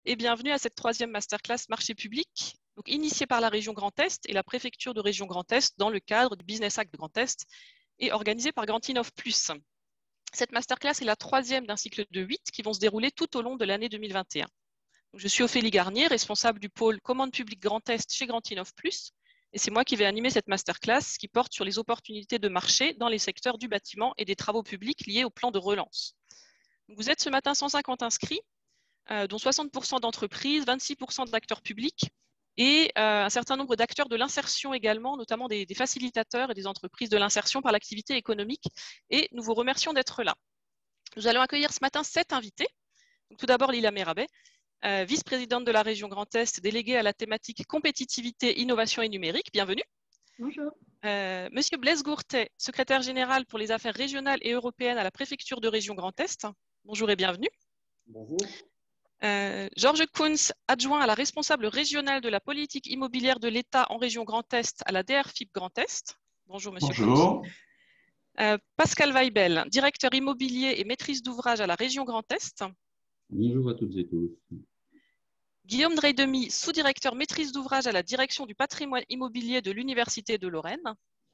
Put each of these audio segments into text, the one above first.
et bienvenue à cette troisième masterclass marché public, donc initiée par la région Grand Est et la préfecture de région Grand Est dans le cadre du Business Act de Grand Est et organisée par Grand Innov Plus. Cette masterclass est la troisième d'un cycle de 8 qui vont se dérouler tout au long de l'année 2021. Je suis Ophélie Garnier, responsable du pôle commande publique Grand Est chez Grand Innov Plus, et c'est moi qui vais animer cette masterclass qui porte sur les opportunités de marché dans les secteurs du bâtiment et des travaux publics liés au plan de relance. Vous êtes ce matin 150 inscrits, dont 60% d'entreprises, 26% d'acteurs publics et un certain nombre d'acteurs de l'insertion également, notamment des facilitateurs et des entreprises de l'insertion par l'activité économique. Et nous vous remercions d'être là. Nous allons accueillir ce matin 7 invités. Donc, tout d'abord, Lila Merabet, vice-présidente de la région Grand Est, déléguée à la thématique compétitivité, innovation et numérique. Bienvenue. Bonjour. Monsieur Blaise Gourtet, secrétaire général pour les affaires régionales et européennes à la préfecture de région Grand Est. Bonjour et bienvenue. Bonjour. Georges Kunz, adjoint à la responsable régionale de la politique immobilière de l'État en région Grand Est à la DRFIP Grand Est. Bonjour monsieur Bonjour. Kunz. Pascal Weibel, directeur immobilier et maîtrise d'ouvrage à la région Grand Est. Bonjour à toutes et tous. Guillaume Dreydemi, sous-directeur maîtrise d'ouvrage à la direction du patrimoine immobilier de l'Université de Lorraine.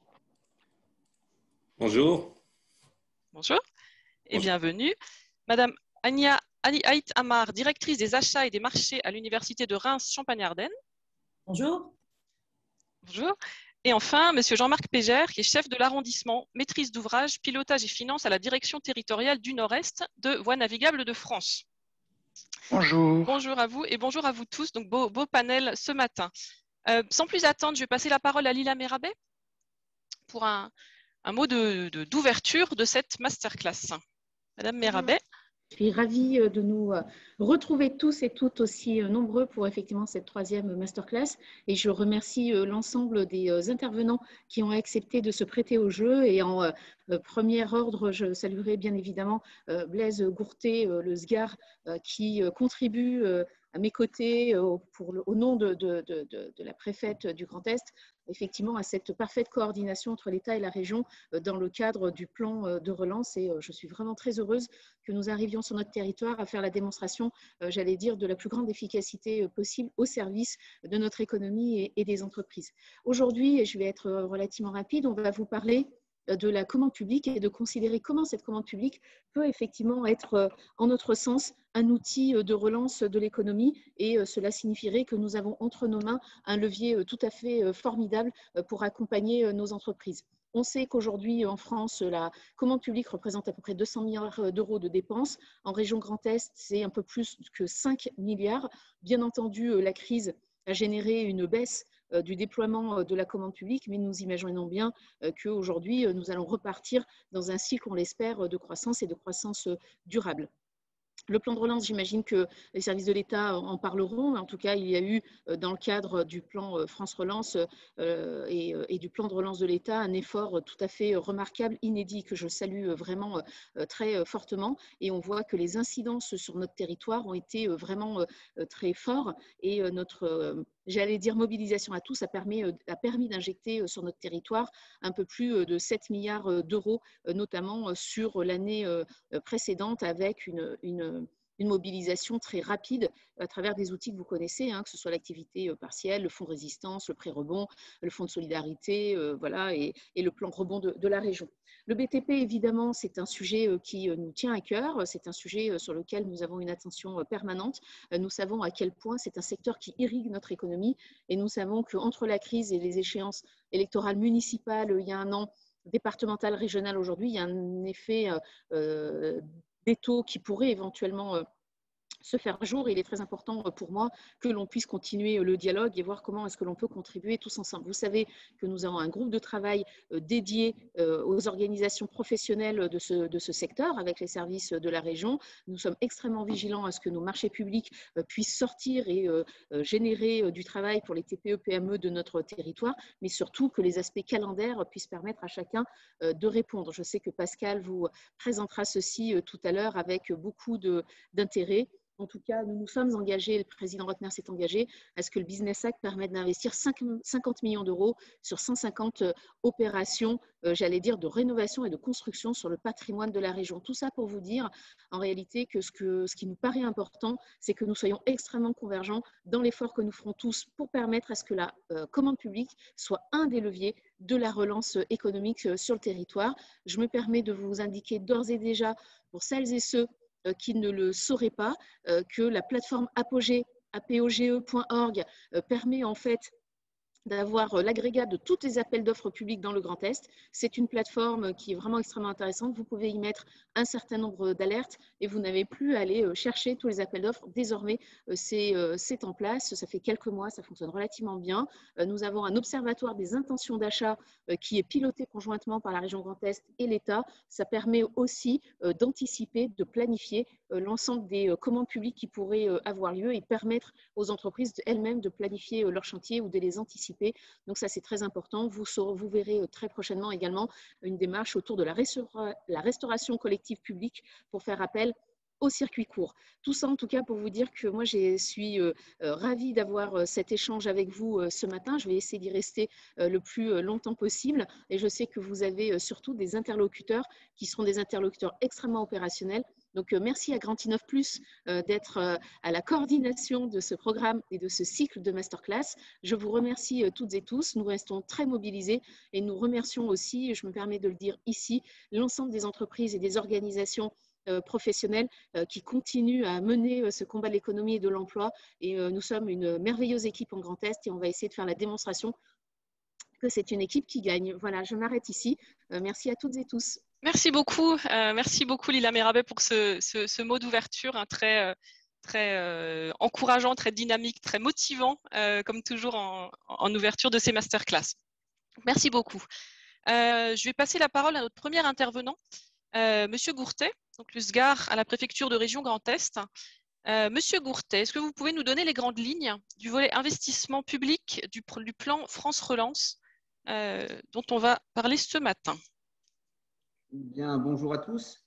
Bonjour. Bonjour et bienvenue. Madame Ania Haït Amar, directrice des achats et des marchés à l'Université de Reims-Champagne-Ardenne. Bonjour. Bonjour. Et enfin, monsieur Jean-Marc Pégère, qui est chef de l'arrondissement, maîtrise d'ouvrage, pilotage et finances à la direction territoriale du Nord-Est de Voies navigables de France. Bonjour. Bonjour à vous et bonjour à vous tous. Donc, beau panel ce matin. Sans plus attendre, je vais passer la parole à Lila Merabet pour un mot d'ouverture de cette masterclass. Madame Merabet. Je suis ravie de nous retrouver tous et toutes aussi nombreux pour effectivement cette troisième masterclass et je remercie l'ensemble des intervenants qui ont accepté de se prêter au jeu et en premier ordre, je saluerai bien évidemment Blaise Gourtet, le SGAR, qui contribue à mes côtés au nom de la préfète du Grand Est, effectivement à cette parfaite coordination entre l'État et la région dans le cadre du plan de relance et je suis vraiment très heureuse que nous arrivions sur notre territoire à faire la démonstration, j'allais dire, de la plus grande efficacité possible au service de notre économie et des entreprises. Aujourd'hui, et je vais être relativement rapide, on va vous parler de la commande publique et de considérer comment cette commande publique peut effectivement être, en notre sens, un outil de relance de l'économie et cela signifierait que nous avons entre nos mains un levier tout à fait formidable pour accompagner nos entreprises. On sait qu'aujourd'hui, en France, la commande publique représente à peu près 200 milliards d'euros de dépenses. En région Grand Est, c'est un peu plus que 5 milliards. Bien entendu, la crise a généré une baisse du déploiement de la commande publique, mais nous imaginons bien qu'aujourd'hui, nous allons repartir dans un cycle, on l'espère, de croissance et de croissance durable. Le plan de relance, j'imagine que les services de l'État en parleront. En tout cas, il y a eu, dans le cadre du plan France Relance et du plan de relance de l'État, un effort tout à fait remarquable, inédit, que je salue vraiment très fortement. Et on voit que les incidences sur notre territoire ont été vraiment très forts. Et notre, j'allais dire, mobilisation à tous a permis d'injecter sur notre territoire un peu plus de 7 milliards d'euros, notamment sur l'année précédente, avec une mobilisation très rapide à travers des outils que vous connaissez, que ce soit l'activité partielle, le fonds de résistance, le prêt rebond, le fonds de solidarité, voilà, et le plan rebond de la région. Le BTP, évidemment, c'est un sujet qui nous tient à cœur, c'est un sujet sur lequel nous avons une attention permanente. Nous savons à quel point c'est un secteur qui irrigue notre économie et nous savons qu'entre la crise et les échéances électorales municipales il y a un an, départementales, régionales aujourd'hui, il y a un effet d'étau qui pourrait éventuellement se faire jour. Il est très important pour moi que l'on puisse continuer le dialogue et voir comment est-ce que l'on peut contribuer tous ensemble. Vous savez que nous avons un groupe de travail dédié aux organisations professionnelles de ce secteur avec les services de la région. Nous sommes extrêmement vigilants à ce que nos marchés publics puissent sortir et générer du travail pour les TPE-PME de notre territoire, mais surtout que les aspects calendaires puissent permettre à chacun de répondre. Je sais que Pascal vous présentera ceci tout à l'heure avec beaucoup d'intérêt. En tout cas, nous nous sommes engagés, le président Rotner s'est engagé à ce que le Business Act permette d'investir 50 millions d'euros sur 150 opérations, j'allais dire, de rénovation et de construction sur le patrimoine de la région. Tout ça pour vous dire, en réalité, que ce qui nous paraît important, c'est que nous soyons extrêmement convergents dans l'effort que nous ferons tous pour permettre à ce que la commande publique soit un des leviers de la relance économique sur le territoire. Je me permets de vous indiquer d'ores et déjà, pour celles et ceux qui ne le sauraient pas, que la plateforme apoge.org permet en fait d'avoir l'agrégat de tous les appels d'offres publics dans le Grand Est. C'est une plateforme qui est vraiment extrêmement intéressante. Vous pouvez y mettre un certain nombre d'alertes et vous n'avez plus à aller chercher tous les appels d'offres. Désormais, c'est en place. Ça fait quelques mois, ça fonctionne relativement bien. Nous avons un observatoire des intentions d'achat qui est piloté conjointement par la région Grand Est et l'État. Ça permet aussi d'anticiper, de planifier l'ensemble des commandes publiques qui pourraient avoir lieu et permettre aux entreprises elles-mêmes de planifier leur chantier ou de les anticiper. Donc ça, c'est très important. Vous verrez très prochainement également une démarche autour de la restauration collective publique pour faire appel au circuit court. Tout ça, en tout cas, pour vous dire que moi, je suis ravie d'avoir cet échange avec vous ce matin. Je vais essayer d'y rester le plus longtemps possible. Et je sais que vous avez surtout des interlocuteurs qui seront des interlocuteurs extrêmement opérationnels. Donc, merci à Grantinoff Plus d'être à la coordination de ce programme et de ce cycle de masterclass. Je vous remercie toutes et tous. Nous restons très mobilisés et nous remercions aussi, je me permets de le dire ici, l'ensemble des entreprises et des organisations professionnels qui continuent à mener ce combat de l'économie et de l'emploi. Et nous sommes une merveilleuse équipe en Grand Est et on va essayer de faire la démonstration que c'est une équipe qui gagne. Voilà, je m'arrête ici. Merci à toutes et tous. Merci beaucoup Lila Merabet pour ce mot d'ouverture très encourageant, très dynamique, très motivant, comme toujours en ouverture de ces masterclass. Merci beaucoup. Je vais passer la parole à notre premier intervenant, Monsieur Gourtet, donc le SGAR à la préfecture de région Grand Est. Monsieur Gourtet, est-ce que vous pouvez nous donner les grandes lignes du volet investissement public du plan France Relance dont on va parler ce matin? Bien, bonjour à tous.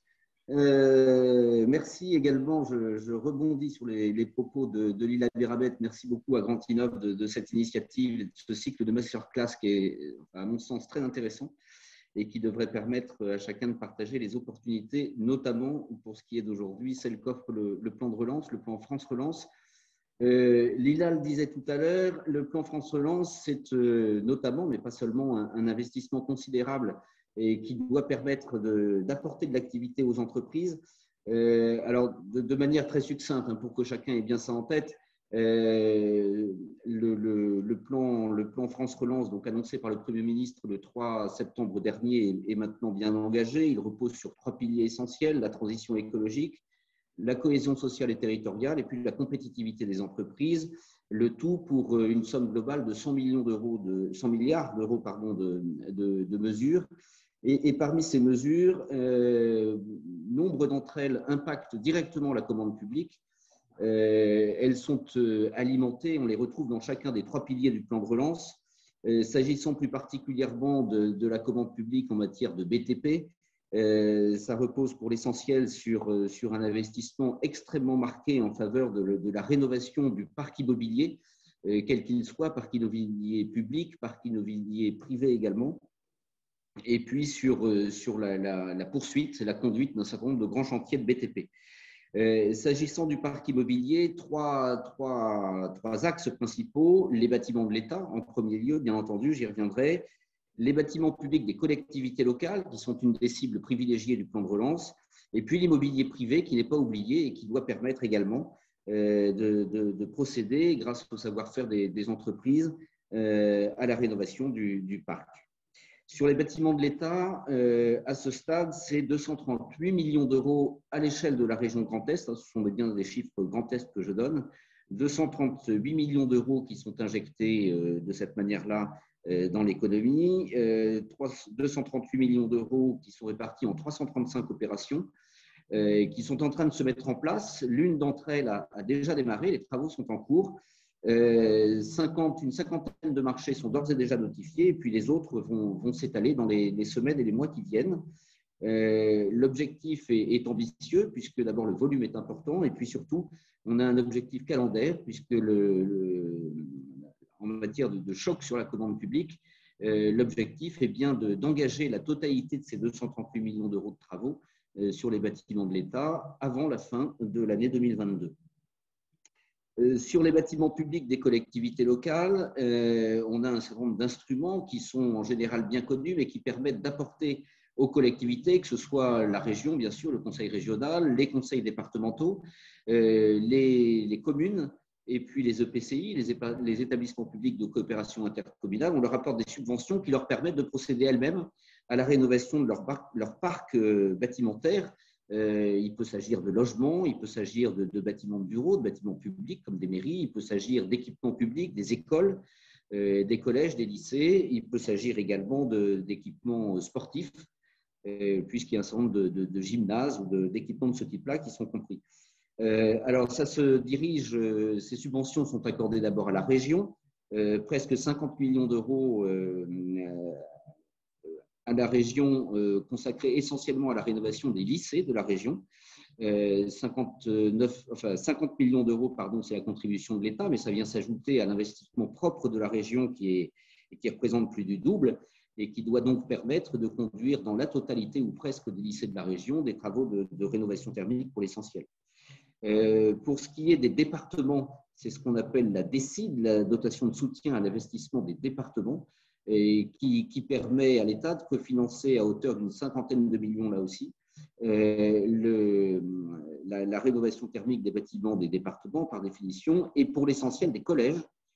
Merci également, je rebondis sur les propos de Lila Merabet. Merci beaucoup à Grantinoff de cette initiative, de ce cycle de masterclass qui est, à mon sens, très intéressant et qui devrait permettre à chacun de partager les opportunités, notamment pour ce qui est d'aujourd'hui, celle qu'offre le plan de relance, le plan France Relance. Lila le disait tout à l'heure, le plan France Relance, c'est notamment, mais pas seulement, un investissement considérable et qui doit permettre d'apporter de l'activité aux entreprises. Alors, de manière très succincte, pour que chacun ait bien ça en tête, le plan France Relance, donc annoncé par le Premier ministre le 3 septembre dernier, est maintenant bien engagé. Il repose sur 3 piliers essentiels: la transition écologique, la cohésion sociale et territoriale, et puis la compétitivité des entreprises. Le tout pour une somme globale de 100 milliards d'euros de mesures. Et parmi ces mesures, nombre d'entre elles impactent directement la commande publique. Elles sont alimentées, on les retrouve dans chacun des 3 piliers du plan de relance. S'agissant plus particulièrement de la commande publique en matière de BTP, ça repose pour l'essentiel sur un investissement extrêmement marqué en faveur de la rénovation du parc immobilier, quel qu'il soit, parc immobilier public, parc immobilier privé également. Et puis sur la poursuite, la conduite d'un certain nombre de grands chantiers de BTP. S'agissant du parc immobilier, trois axes principaux: les bâtiments de l'État en premier lieu, bien entendu, j'y reviendrai, les bâtiments publics des collectivités locales, qui sont une des cibles privilégiées du plan de relance, et puis l'immobilier privé, qui n'est pas oublié et qui doit permettre également de procéder, grâce au savoir-faire des entreprises, à la rénovation du parc. Sur les bâtiments de l'État, à ce stade, c'est 238 millions d'euros à l'échelle de la région Grand Est. Ce sont bien des chiffres Grand Est que je donne. 238 millions d'euros qui sont injectés de cette manière-là dans l'économie. 238 millions d'euros qui sont répartis en 335 opérations qui sont en train de se mettre en place. L'une d'entre elles a déjà démarré, les travaux sont en cours. Une cinquantaine de marchés sont d'ores et déjà notifiés, et puis les autres vont s'étaler dans les semaines et les mois qui viennent. L'objectif est ambitieux puisque d'abord le volume est important et puis surtout on a un objectif calendaire puisque en matière de choc sur la commande publique, l'objectif est bien d'engager la totalité de ces 238 millions d'euros de travaux sur les bâtiments de l'État avant la fin de l'année 2022. Sur les bâtiments publics des collectivités locales, on a un certain nombre d'instruments qui sont en général bien connus mais qui permettent d'apporter aux collectivités, que ce soit la région, bien sûr, le conseil régional, les conseils départementaux, les communes, et puis les EPCI, les établissements publics de coopération intercommunale, on leur apporte des subventions qui leur permettent de procéder elles-mêmes à la rénovation de leur parc bâtimentaire. Il peut s'agir de logements, il peut s'agir de bâtiments de bureaux, de bâtiments publics comme des mairies, il peut s'agir d'équipements publics, des écoles, des collèges, des lycées, il peut s'agir également d'équipements sportifs, puisqu'il y a un certain nombre de gymnases ou d'équipements de ce type-là qui sont compris. Alors, ça se dirige, ces subventions sont accordées d'abord à la région, presque 50 millions d'euros à la région, consacrés essentiellement à la rénovation des lycées de la région. 50 millions d'euros, pardon, c'est la contribution de l'État, mais ça vient s'ajouter à l'investissement propre de la région qui représente plus du double et qui doit donc permettre de conduire dans la totalité ou presque des lycées de la région des travaux de rénovation thermique pour l'essentiel. Pour ce qui est des départements, c'est ce qu'on appelle la DSID, la dotation de soutien à l'investissement des départements, et qui permet à l'État de cofinancer à hauteur d'une 50aine de millions là aussi la rénovation thermique des bâtiments des départements par définition et pour l'essentiel des collèges.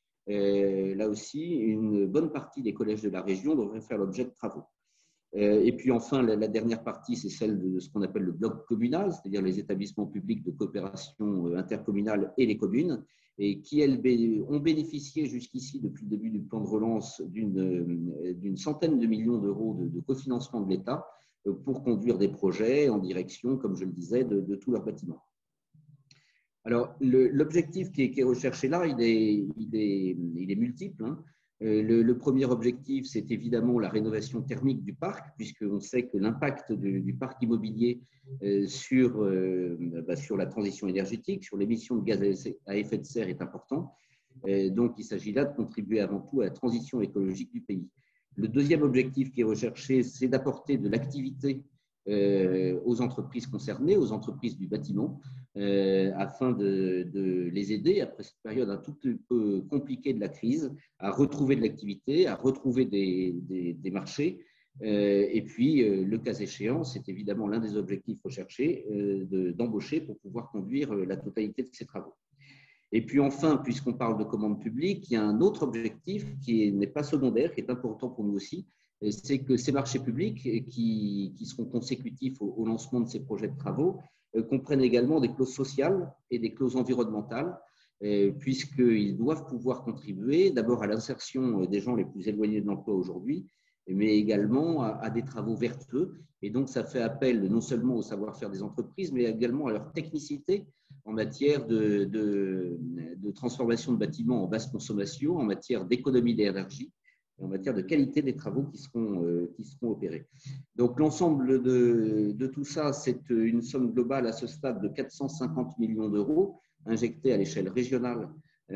Là aussi, une bonne partie des collèges de la région devraient faire l'objet de travaux. Et puis enfin, la dernière partie, c'est celle de ce qu'on appelle le bloc communal, c'est-à-dire les établissements publics de coopération intercommunale et les communes, et qui ont bénéficié jusqu'ici, depuis le début du plan de relance, d'une centaine de millions d'euros de cofinancement de l'État pour conduire des projets en direction, comme je le disais, de tous leurs bâtiments. Alors, l'objectif qui est recherché là, il est multiple, hein. Le premier objectif, c'est évidemment la rénovation thermique du parc, puisqu'on sait que l'impact du parc immobilier sur la transition énergétique, sur l'émission de gaz à effet de serre est important. Donc, il s'agit là de contribuer avant tout à la transition écologique du pays. Le deuxième objectif qui est recherché, c'est d'apporter de l'activité aux entreprises concernées, aux entreprises du bâtiment, afin de les aider, après cette période un tout petit peu compliquée de la crise, à retrouver de l'activité, à retrouver des marchés. Et puis, le cas échéant, c'est évidemment l'un des objectifs recherchés, d'embaucher pour pouvoir conduire la totalité de ces travaux. Et puis enfin, puisqu'on parle de commande publique, il y a un autre objectif qui n'est pas secondaire, qui est important pour nous aussi, c'est que ces marchés publics qui seront consécutifs au lancement de ces projets de travaux comprennent également des clauses sociales et des clauses environnementales, puisqu'ils doivent pouvoir contribuer d'abord à l'insertion des gens les plus éloignés de l'emploi aujourd'hui, mais également à des travaux vertueux. Et donc, ça fait appel non seulement au savoir-faire des entreprises, mais également à leur technicité en matière de transformation de bâtiments en basse consommation, en matière d'économie d'énergie, et en matière de qualité des travaux qui seront opérés. Donc, l'ensemble de tout ça, c'est une somme globale à ce stade de 450 millions d'euros injectés à l'échelle régionale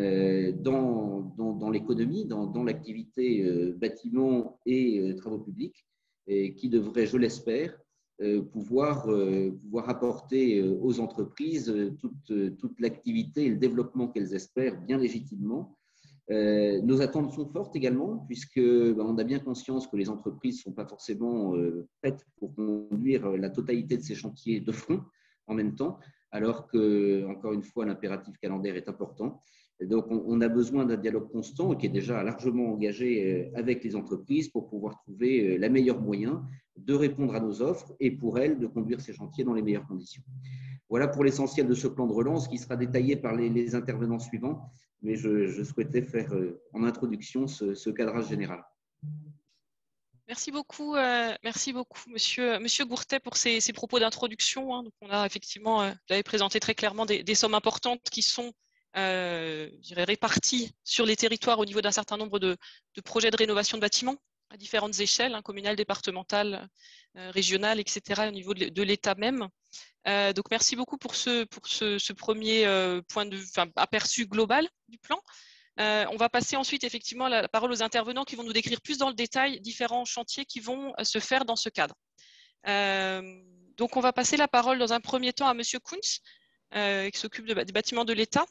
dans l'économie, dans l'activité bâtiments et travaux publics, et qui devrait, je l'espère, pouvoir apporter aux entreprises toute l'activité et le développement qu'elles espèrent bien légitimement. Nos attentes sont fortes également, puisqu'on a bien conscience que les entreprises ne sont pas forcément prêtes pour conduire la totalité de ces chantiers de front en même temps, alors que, encore une fois, l'impératif calendaire est important. Et donc, on a besoin d'un dialogue constant qui est déjà largement engagé avec les entreprises pour pouvoir trouver le meilleur moyen de répondre à nos offres et pour elles de conduire ces chantiers dans les meilleures conditions. Voilà pour l'essentiel de ce plan de relance qui sera détaillé par les intervenants suivants, mais je souhaitais faire en introduction ce cadrage général. Merci beaucoup, Monsieur Gourtet, pour ces propos d'introduction. Hein. Donc, on a effectivement, vous avez présenté très clairement des sommes importantes qui sont réparties sur les territoires au niveau d'un certain nombre de projets de rénovation de bâtiments. à différentes échelles, hein, communales, départementales, régionales, etc., au niveau de l'État même. Donc, merci beaucoup pour ce premier aperçu global du plan. On va passer ensuite effectivement la parole aux intervenants qui vont nous décrire plus dans le détail différents chantiers qui vont se faire dans ce cadre. Donc, on va passer la parole dans un premier temps à Monsieur Kunz, qui s'occupe des bâtiments de l'État.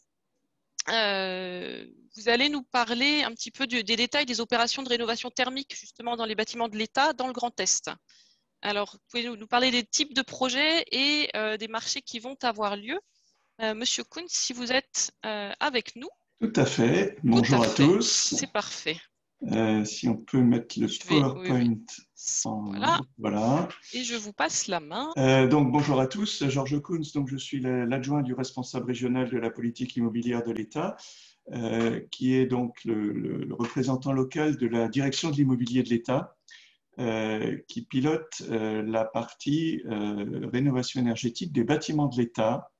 Vous allez nous parler un petit peu des détails des opérations de rénovation thermique justement dans les bâtiments de l'État dans le Grand Est. Alors, vous pouvez nous parler des types de projets et des marchés qui vont avoir lieu. Monsieur Kunz, si vous êtes avec nous. Tout à fait. Bonjour à tous. C'est parfait. Si on peut mettre le PowerPoint. Voilà. Et je vous passe la main. Donc, bonjour à tous. Georges Kunz, donc je suis l'adjoint du responsable régional de la politique immobilière de l'État, qui est donc le représentant local de la direction de l'immobilier de l'État, qui pilote la partie rénovation énergétique des bâtiments de l'État.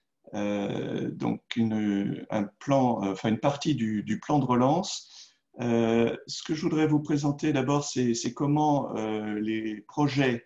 Donc une partie du plan de relance. Ce que je voudrais vous présenter d'abord, c'est comment les projets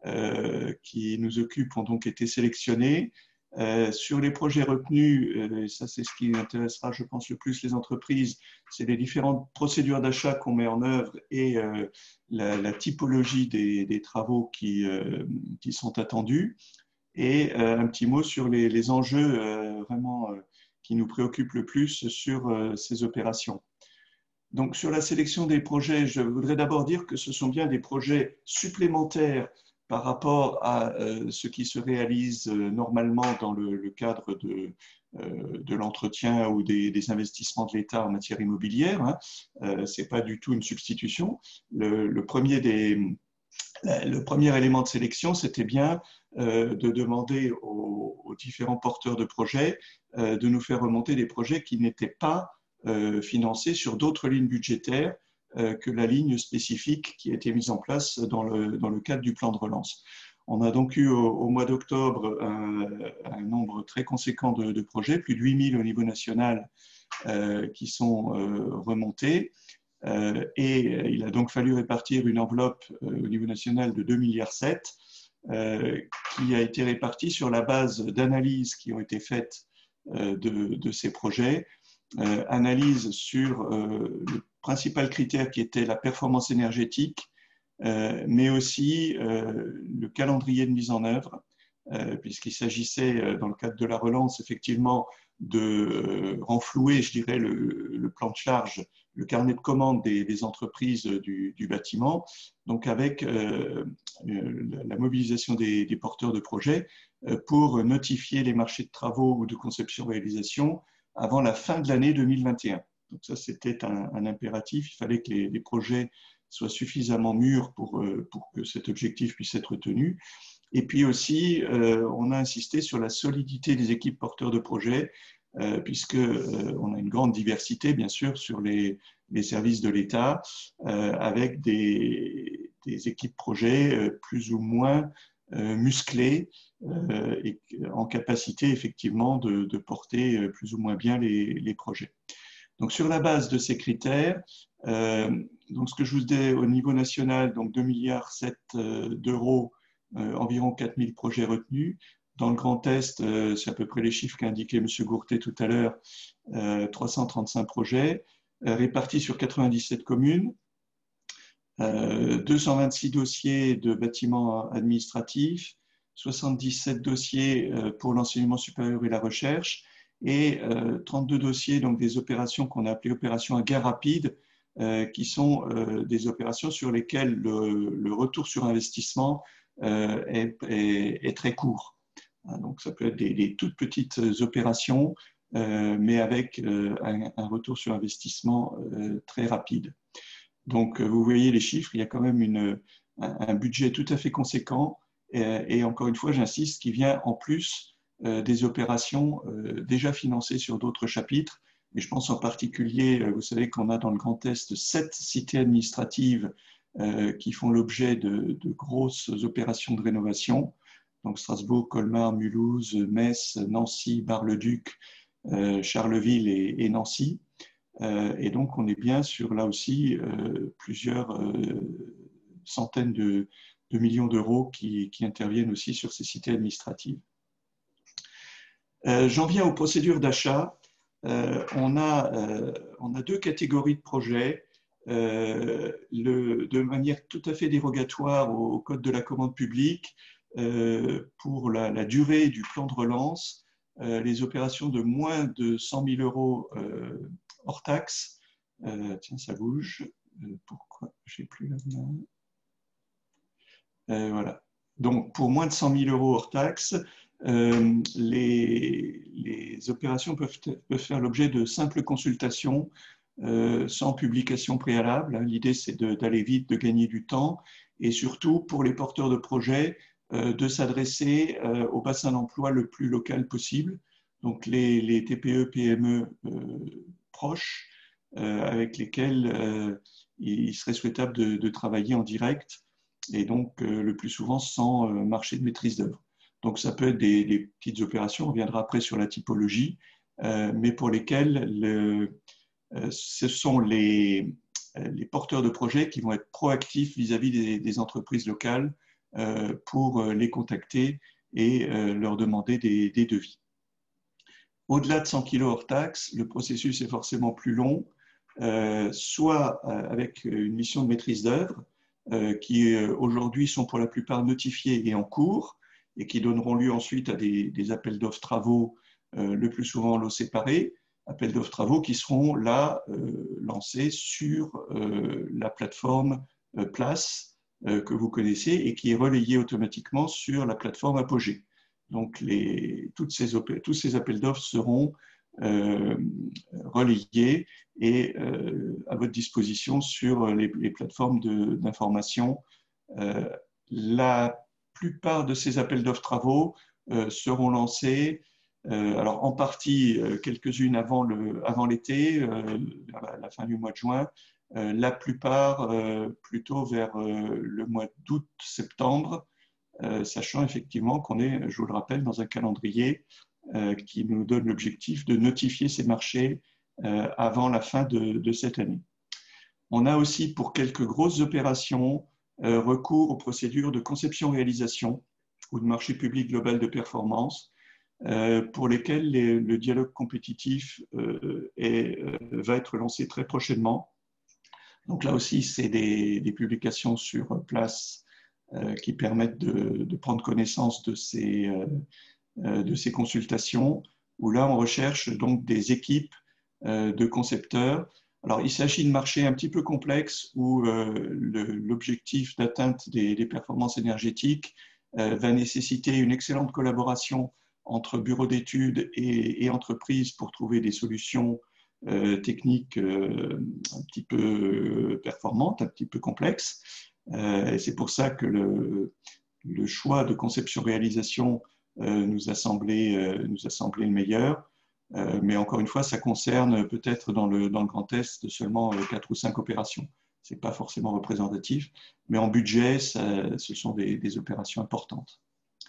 qui nous occupent ont donc été sélectionnés. Sur les projets retenus, et ça c'est ce qui intéressera je pense le plus les entreprises, c'est les différentes procédures d'achat qu'on met en œuvre et la typologie des travaux qui sont attendus. Et un petit mot sur les enjeux vraiment qui nous préoccupent le plus sur ces opérations. Donc, sur la sélection des projets, je voudrais d'abord dire que ce sont bien des projets supplémentaires par rapport à ce qui se réalise normalement dans le cadre de l'entretien ou des investissements de l'État en matière immobilière. Hein. Ce n'est pas du tout une substitution. Le premier élément de sélection, c'était bien de demander aux différents porteurs de projets de nous faire remonter des projets qui n'étaient pas financés sur d'autres lignes budgétaires que la ligne spécifique qui a été mise en place dans le cadre du plan de relance. On a donc eu au mois d'octobre un nombre très conséquent de projets, plus de 8000 au niveau national qui sont remontés. Et il a donc fallu répartir une enveloppe au niveau national de 2,7 milliards qui a été répartie sur la base d'analyses qui ont été faites de ces projets, analyse sur le principal critère qui était la performance énergétique, mais aussi le calendrier de mise en œuvre, puisqu'il s'agissait dans le cadre de la relance effectivement de renflouer, je dirais, le plan de charge, le carnet de commandes des entreprises du bâtiment, donc avec la mobilisation des porteurs de projets pour notifier les marchés de travaux ou de conception-réalisation avant la fin de l'année 2021. Donc ça, c'était un impératif. Il fallait que les projets soient suffisamment mûrs pour que cet objectif puisse être tenu. Et puis aussi, on a insisté sur la solidité des équipes porteurs de projets, puisqu'on a une grande diversité, bien sûr, sur les services de l'État, avec des équipes projets plus ou moins musclées et en capacité, effectivement, de porter plus ou moins bien les projets. Donc, sur la base de ces critères, donc ce que je vous dis au niveau national, donc 2,7 milliards d'euros, environ 4000 projets retenus. Dans le Grand Est, c'est à peu près les chiffres qu'a indiqué M. Gourtet tout à l'heure, 335 projets répartis sur 97 communes, 226 dossiers de bâtiments administratifs, 77 dossiers pour l'enseignement supérieur et la recherche et 32 dossiers, donc des opérations qu'on a appelées opérations à gain rapide, qui sont des opérations sur lesquelles le retour sur investissement est très court. Donc, ça peut être des toutes petites opérations, mais avec un retour sur investissement très rapide. Donc, vous voyez les chiffres, il y a quand même un budget tout à fait conséquent. Et encore une fois, j'insiste, qui vient en plus des opérations déjà financées sur d'autres chapitres. Et je pense en particulier, vous savez qu'on a dans le Grand Est 7 cités administratives qui font l'objet de grosses opérations de rénovation. Donc Strasbourg, Colmar, Mulhouse, Metz, Nancy, Bar-le-Duc, Charleville et Nancy. Et donc, on est bien sur, là aussi, plusieurs centaines de millions d'euros qui interviennent aussi sur ces cités administratives. J'en viens aux procédures d'achat. On a deux catégories de projets. De manière tout à fait dérogatoire au Code de la commande publique, pour la durée du plan de relance, les opérations de moins de 100 000 euros hors taxe. Tiens, ça bouge. Pourquoi j'ai plus la main? Voilà. Donc, pour moins de 100 000 euros hors taxe, les opérations peuvent faire l'objet de simples consultations sans publication préalable. L'idée, c'est d'aller vite, de gagner du temps, et surtout, pour les porteurs de projets, de s'adresser au bassin d'emploi le plus local possible, donc les TPE, PME proches, avec lesquels il serait souhaitable de travailler en direct, et donc le plus souvent sans marché de maîtrise d'œuvre. Donc ça peut être des petites opérations, on reviendra après sur la typologie, mais pour lesquelles ce sont les porteurs de projets qui vont être proactifs vis-à-vis des entreprises locales pour les contacter et leur demander des devis. Au-delà de 100 kg hors taxe, le processus est forcément plus long, soit avec une mission de maîtrise d'œuvre, qui aujourd'hui sont pour la plupart notifiés et en cours, et qui donneront lieu ensuite à des appels d'offres travaux, le plus souvent en lots séparés, appels d'offres travaux qui seront là lancés sur la plateforme Place que vous connaissez et qui est relayée automatiquement sur la plateforme Apogée. Donc tous ces appels d'offres seront relayés et à votre disposition sur les plateformes d'information. La plupart de ces appels d'offres travaux seront lancés, alors en partie quelques-unes avant l'été, à la fin du mois de juin, la plupart plutôt vers le mois d'août-septembre, sachant effectivement qu'on est, je vous le rappelle, dans un calendrier qui nous donne l'objectif de notifier ces marchés avant la fin de cette année. On a aussi, pour quelques grosses opérations, recours aux procédures de conception-réalisation ou de marché public global de performance, pour lesquelles le dialogue compétitif va être lancé très prochainement. Donc là aussi, c'est des publications sur Place qui permettent de prendre connaissance de ces consultations, où là, on recherche donc des équipes de concepteurs. Alors, il s'agit de marchés un petit peu complexes où l'objectif d'atteinte des performances énergétiques va nécessiter une excellente collaboration entre bureaux d'études et entreprises pour trouver des solutions techniques un petit peu performantes, un petit peu complexes. Et c'est pour ça que le choix de conception-réalisation nous a semblé le meilleur. Mais encore une fois, ça concerne peut-être dans le Grand Est seulement 4 ou 5 opérations. Ce n'est pas forcément représentatif, mais en budget, ce sont des opérations importantes.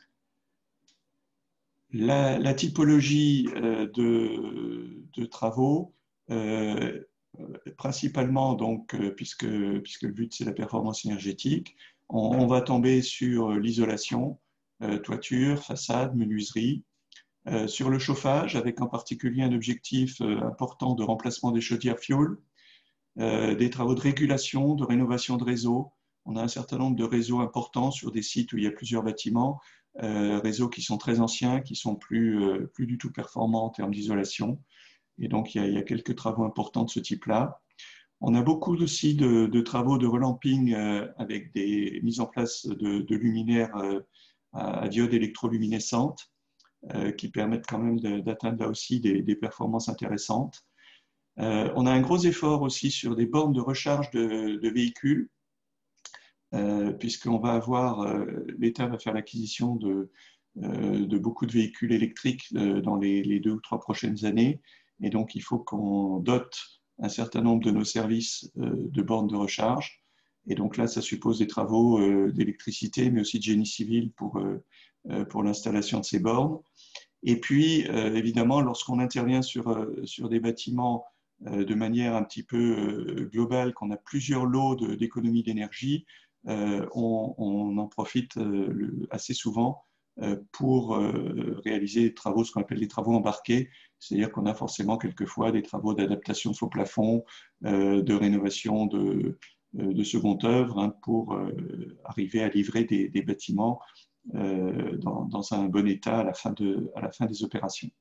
La typologie de travaux, principalement, donc, puisque le but c'est la performance énergétique, on va tomber sur l'isolation, toiture, façade, menuiserie, sur le chauffage, avec en particulier un objectif important de remplacement des chaudières fioul, des travaux de régulation, de rénovation de réseaux. On a un certain nombre de réseaux importants sur des sites où il y a plusieurs bâtiments, réseaux qui sont très anciens, qui sont plus du tout performants en termes d'isolation. Et donc, il y a quelques travaux importants de ce type-là. On a beaucoup aussi de travaux de relamping avec des mises en place de luminaires à diode électroluminescente qui permettent quand même d'atteindre là aussi des performances intéressantes. On a un gros effort aussi sur des bornes de recharge de véhicules, puisqu'on va avoir, l'État va faire l'acquisition de beaucoup de véhicules électriques dans les 2 ou 3 prochaines années. Et donc, il faut qu'on dote un certain nombre de nos services de bornes de recharge. Et donc là, ça suppose des travaux d'électricité, mais aussi de génie civil pour l'installation de ces bornes. Et puis, évidemment, lorsqu'on intervient sur des bâtiments de manière un petit peu globale, qu'on a plusieurs lots d'économie d'énergie, on en profite assez souvent pour réaliser des travaux, ce qu'on appelle les travaux embarqués, c'est-à-dire qu'on a forcément quelquefois des travaux d'adaptation de faux plafonds, de rénovation de seconde œuvre, hein, pour arriver à livrer des bâtiments dans un bon état à la fin des opérations.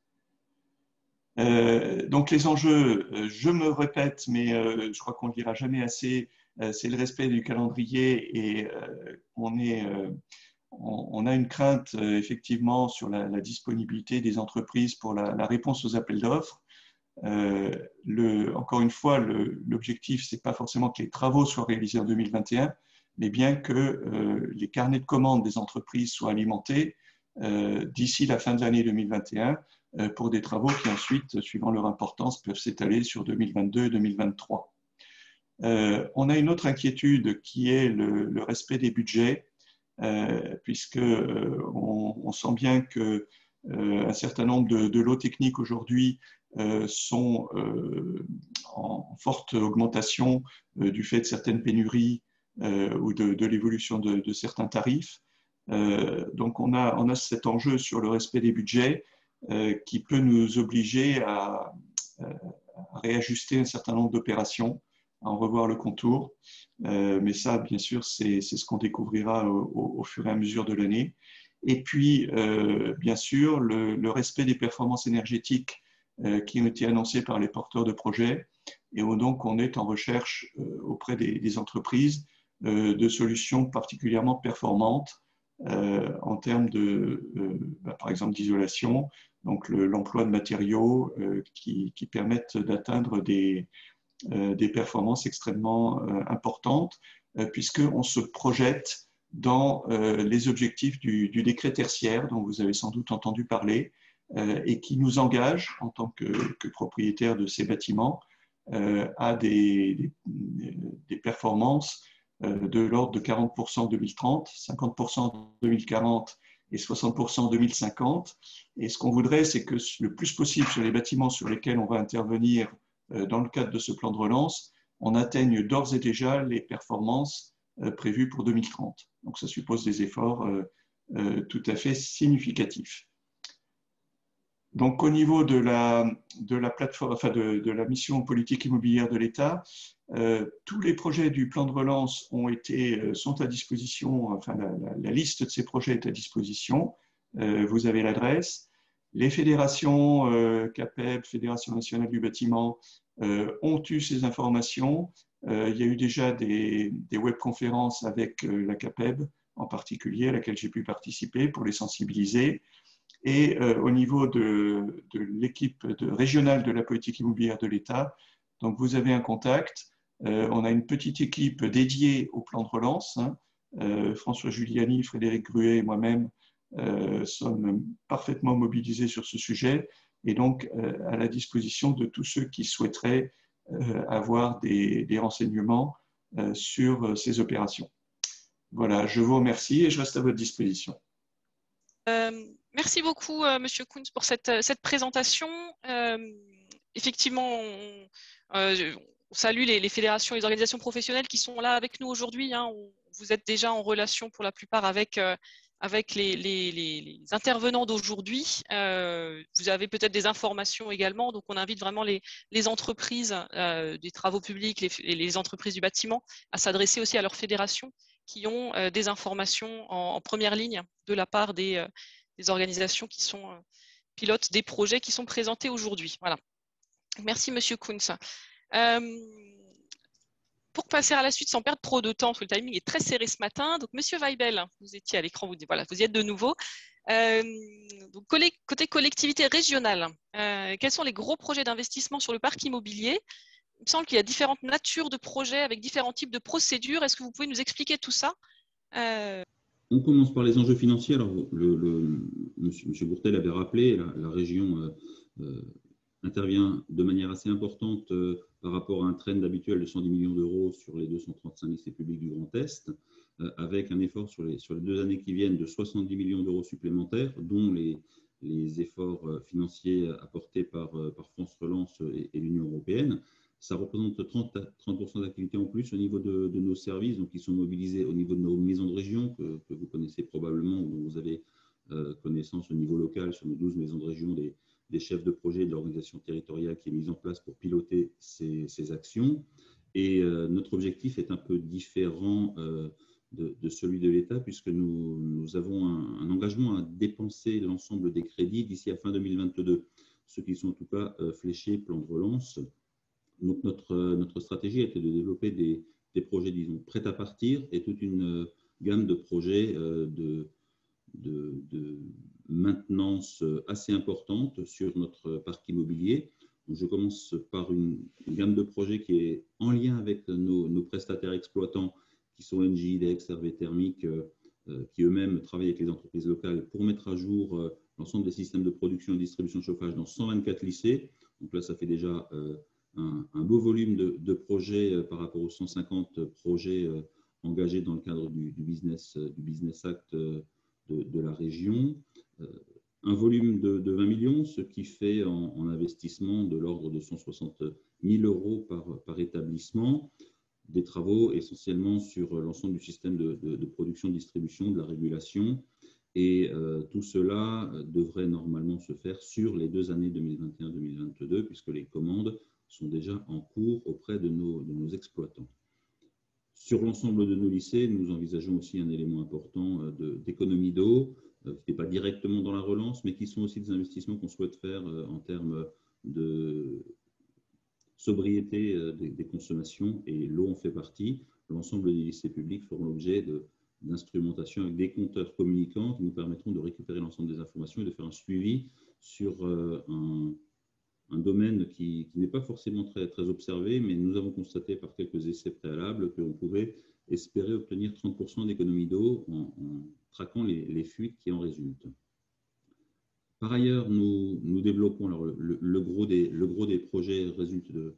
Donc les enjeux, je me répète, mais je crois qu'on ne le dira jamais assez, c'est le respect du calendrier et on a une crainte effectivement sur la disponibilité des entreprises pour la réponse aux appels d'offres. Encore une fois, l'objectif, ce n'est pas forcément que les travaux soient réalisés en 2021, mais bien que les carnets de commandes des entreprises soient alimentés d'ici la fin de l'année 2021 pour des travaux qui ensuite, suivant leur importance, peuvent s'étaler sur 2022 et 2023. On a une autre inquiétude qui est le respect des budgets, puisque on sent bien que un certain nombre de lots techniques aujourd'hui sont en forte augmentation du fait de certaines pénuries ou de l'évolution de certains tarifs. Donc on a cet enjeu sur le respect des budgets qui peut nous obliger à réajuster un certain nombre d'opérations, à en revoir le contour. Mais ça, bien sûr, c'est ce qu'on découvrira au fur et à mesure de l'année. Et puis, bien sûr, le respect des performances énergétiques qui ont été annoncées par les porteurs de projets, et où donc on est en recherche auprès des entreprises de solutions particulièrement performantes en termes par exemple d'isolation, donc l'emploi de matériaux qui permettent d'atteindre des performances extrêmement importantes, puisqu'on se projette dans les objectifs du décret tertiaire dont vous avez sans doute entendu parler et qui nous engage en tant que propriétaire de ces bâtiments à des performances de l'ordre de 40% en 2030, 50% en 2040 et 60% en 2050. Et ce qu'on voudrait, c'est que le plus possible sur les bâtiments sur lesquels on va intervenir dans le cadre de ce plan de relance, on atteigne d'ores et déjà les performances prévues pour 2030. Donc ça suppose des efforts tout à fait significatifs. Donc au niveau de la plateforme, enfin de la mission politique immobilière de l'État, tous les projets du plan de relance sont à disposition, enfin la liste de ces projets est à disposition, vous avez l'adresse. Les fédérations CAPEB, Fédération nationale du bâtiment, ont eu ces informations. Il y a eu déjà des webconférences avec la CAPEB en particulier, à laquelle j'ai pu participer pour les sensibiliser. Et au niveau de l'équipe régionale de la politique immobilière de l'État, donc vous avez un contact. On a une petite équipe dédiée au plan de relance. Hein. François Giuliani, Frédéric Gruet et moi-même sommes parfaitement mobilisés sur ce sujet et donc à la disposition de tous ceux qui souhaiteraient avoir des renseignements sur ces opérations. Voilà, je vous remercie et je reste à votre disposition. Merci beaucoup, Monsieur Kunz, pour cette présentation. Effectivement, on salue les fédérations et les organisations professionnelles qui sont là avec nous aujourd'hui. Hein. Vous êtes déjà en relation pour la plupart avec les intervenants d'aujourd'hui. Vous avez peut-être des informations également, donc on invite vraiment les entreprises des travaux publics, les entreprises du bâtiment à s'adresser aussi à leurs fédérations qui ont des informations en première ligne de la part des organisations qui sont pilotes des projets qui sont présentés aujourd'hui. Voilà. Merci, Monsieur Kunz. Pour passer à la suite sans perdre trop de temps, parce que le timing est très serré ce matin, donc Monsieur Weibel, vous étiez à l'écran, vous y êtes de nouveau. Donc, côté collectivité régionale, quels sont les gros projets d'investissement sur le parc immobilier? Il me semble qu'il y a différentes natures de projets avec différents types de procédures. Est-ce que vous pouvez nous expliquer tout ça? On commence par les enjeux financiers. Alors, Monsieur Bourtel avait rappelé, la région intervient de manière assez importante par rapport à un trend habituel de 110 millions d'euros sur les 235 lycées publics du Grand Est, avec un effort sur les 2 années qui viennent de 70 millions d'euros supplémentaires, dont les efforts financiers apportés par France Relance et l'Union européenne. Ça représente 30% d'activité en plus au niveau de nos services, donc qui sont mobilisés au niveau de nos maisons de région, que vous connaissez probablement, dont vous avez connaissance au niveau local sur nos 12 maisons de région, des chefs de projet et de l'organisation territoriale qui est mise en place pour piloter ces actions. Et notre objectif est un peu différent de celui de l'État, puisque nous avons un engagement à dépenser l'ensemble des crédits d'ici à fin 2022, ceux qui sont en tout cas fléchés plan de relance. Donc notre stratégie a été de développer des projets, disons, prêts à partir et toute une gamme de projets de maintenance assez importante sur notre parc immobilier. Donc, je commence par une gamme de projets qui est en lien avec nos prestataires exploitants qui sont Engie, Dex, Hervé Thermique, qui eux-mêmes travaillent avec les entreprises locales pour mettre à jour l'ensemble des systèmes de production et distribution de chauffage dans 124 lycées. Donc là, ça fait déjà un beau volume de projets par rapport aux 150 projets engagés dans le cadre du Business Act de la région. Un volume de 20 millions, ce qui fait en investissement de l'ordre de 160 000 euros par établissement, des travaux essentiellement sur l'ensemble du système de production-distribution, de la régulation. Et tout cela devrait normalement se faire sur les 2 années 2021-2022, puisque les commandes sont déjà en cours auprès de nos exploitants. Sur l'ensemble de nos lycées, nous envisageons aussi un élément important d'économie d'eau, qui n'est pas directement dans la relance, mais qui sont aussi des investissements qu'on souhaite faire en termes de sobriété des consommations, et l'eau en fait partie. L'ensemble des lycées publics feront l'objet d'instrumentation avec des compteurs communicants qui nous permettront de récupérer l'ensemble des informations et de faire un suivi sur un domaine qui n'est pas forcément très observé, mais nous avons constaté par quelques essais préalables qu'on pouvait espérer obtenir 30% d'économie d'eau en traquant les fuites qui en résultent. Par ailleurs, nous développons, alors le gros des projets résulte de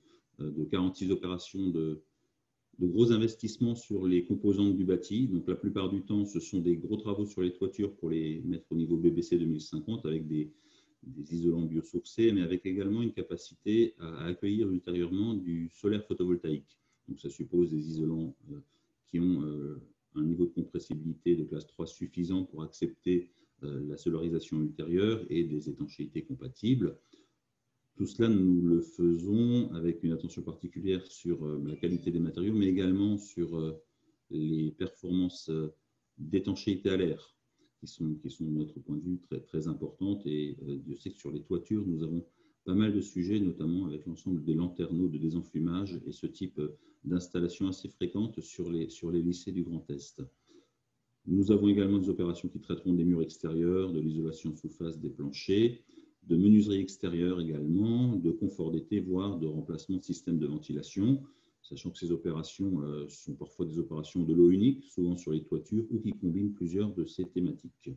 46 opérations de gros investissements sur les composantes du bâti. Donc la plupart du temps, ce sont des gros travaux sur les toitures pour les mettre au niveau BBC 2050 avec des isolants biosourcés, mais avec également une capacité à accueillir ultérieurement du solaire photovoltaïque. Donc ça suppose des isolants qui ont un niveau de compressibilité de classe 3 suffisant pour accepter la solarisation ultérieure et des étanchéités compatibles. Tout cela, nous le faisons avec une attention particulière sur la qualité des matériaux, mais également sur les performances d'étanchéité à l'air, qui sont, de notre point de vue, très importantes. Et Dieu sait que sur les toitures, nous avons pas mal de sujets, notamment avec l'ensemble des lanterneaux de désenfumage et ce type d'installation assez fréquente sur les lycées du Grand Est. Nous avons également des opérations qui traiteront des murs extérieurs, de l'isolation sous face des planchers, de menuiserie extérieure également, de confort d'été, voire de remplacement de système de ventilation, sachant que ces opérations sont parfois des opérations de lot unique, souvent sur les toitures, ou qui combinent plusieurs de ces thématiques.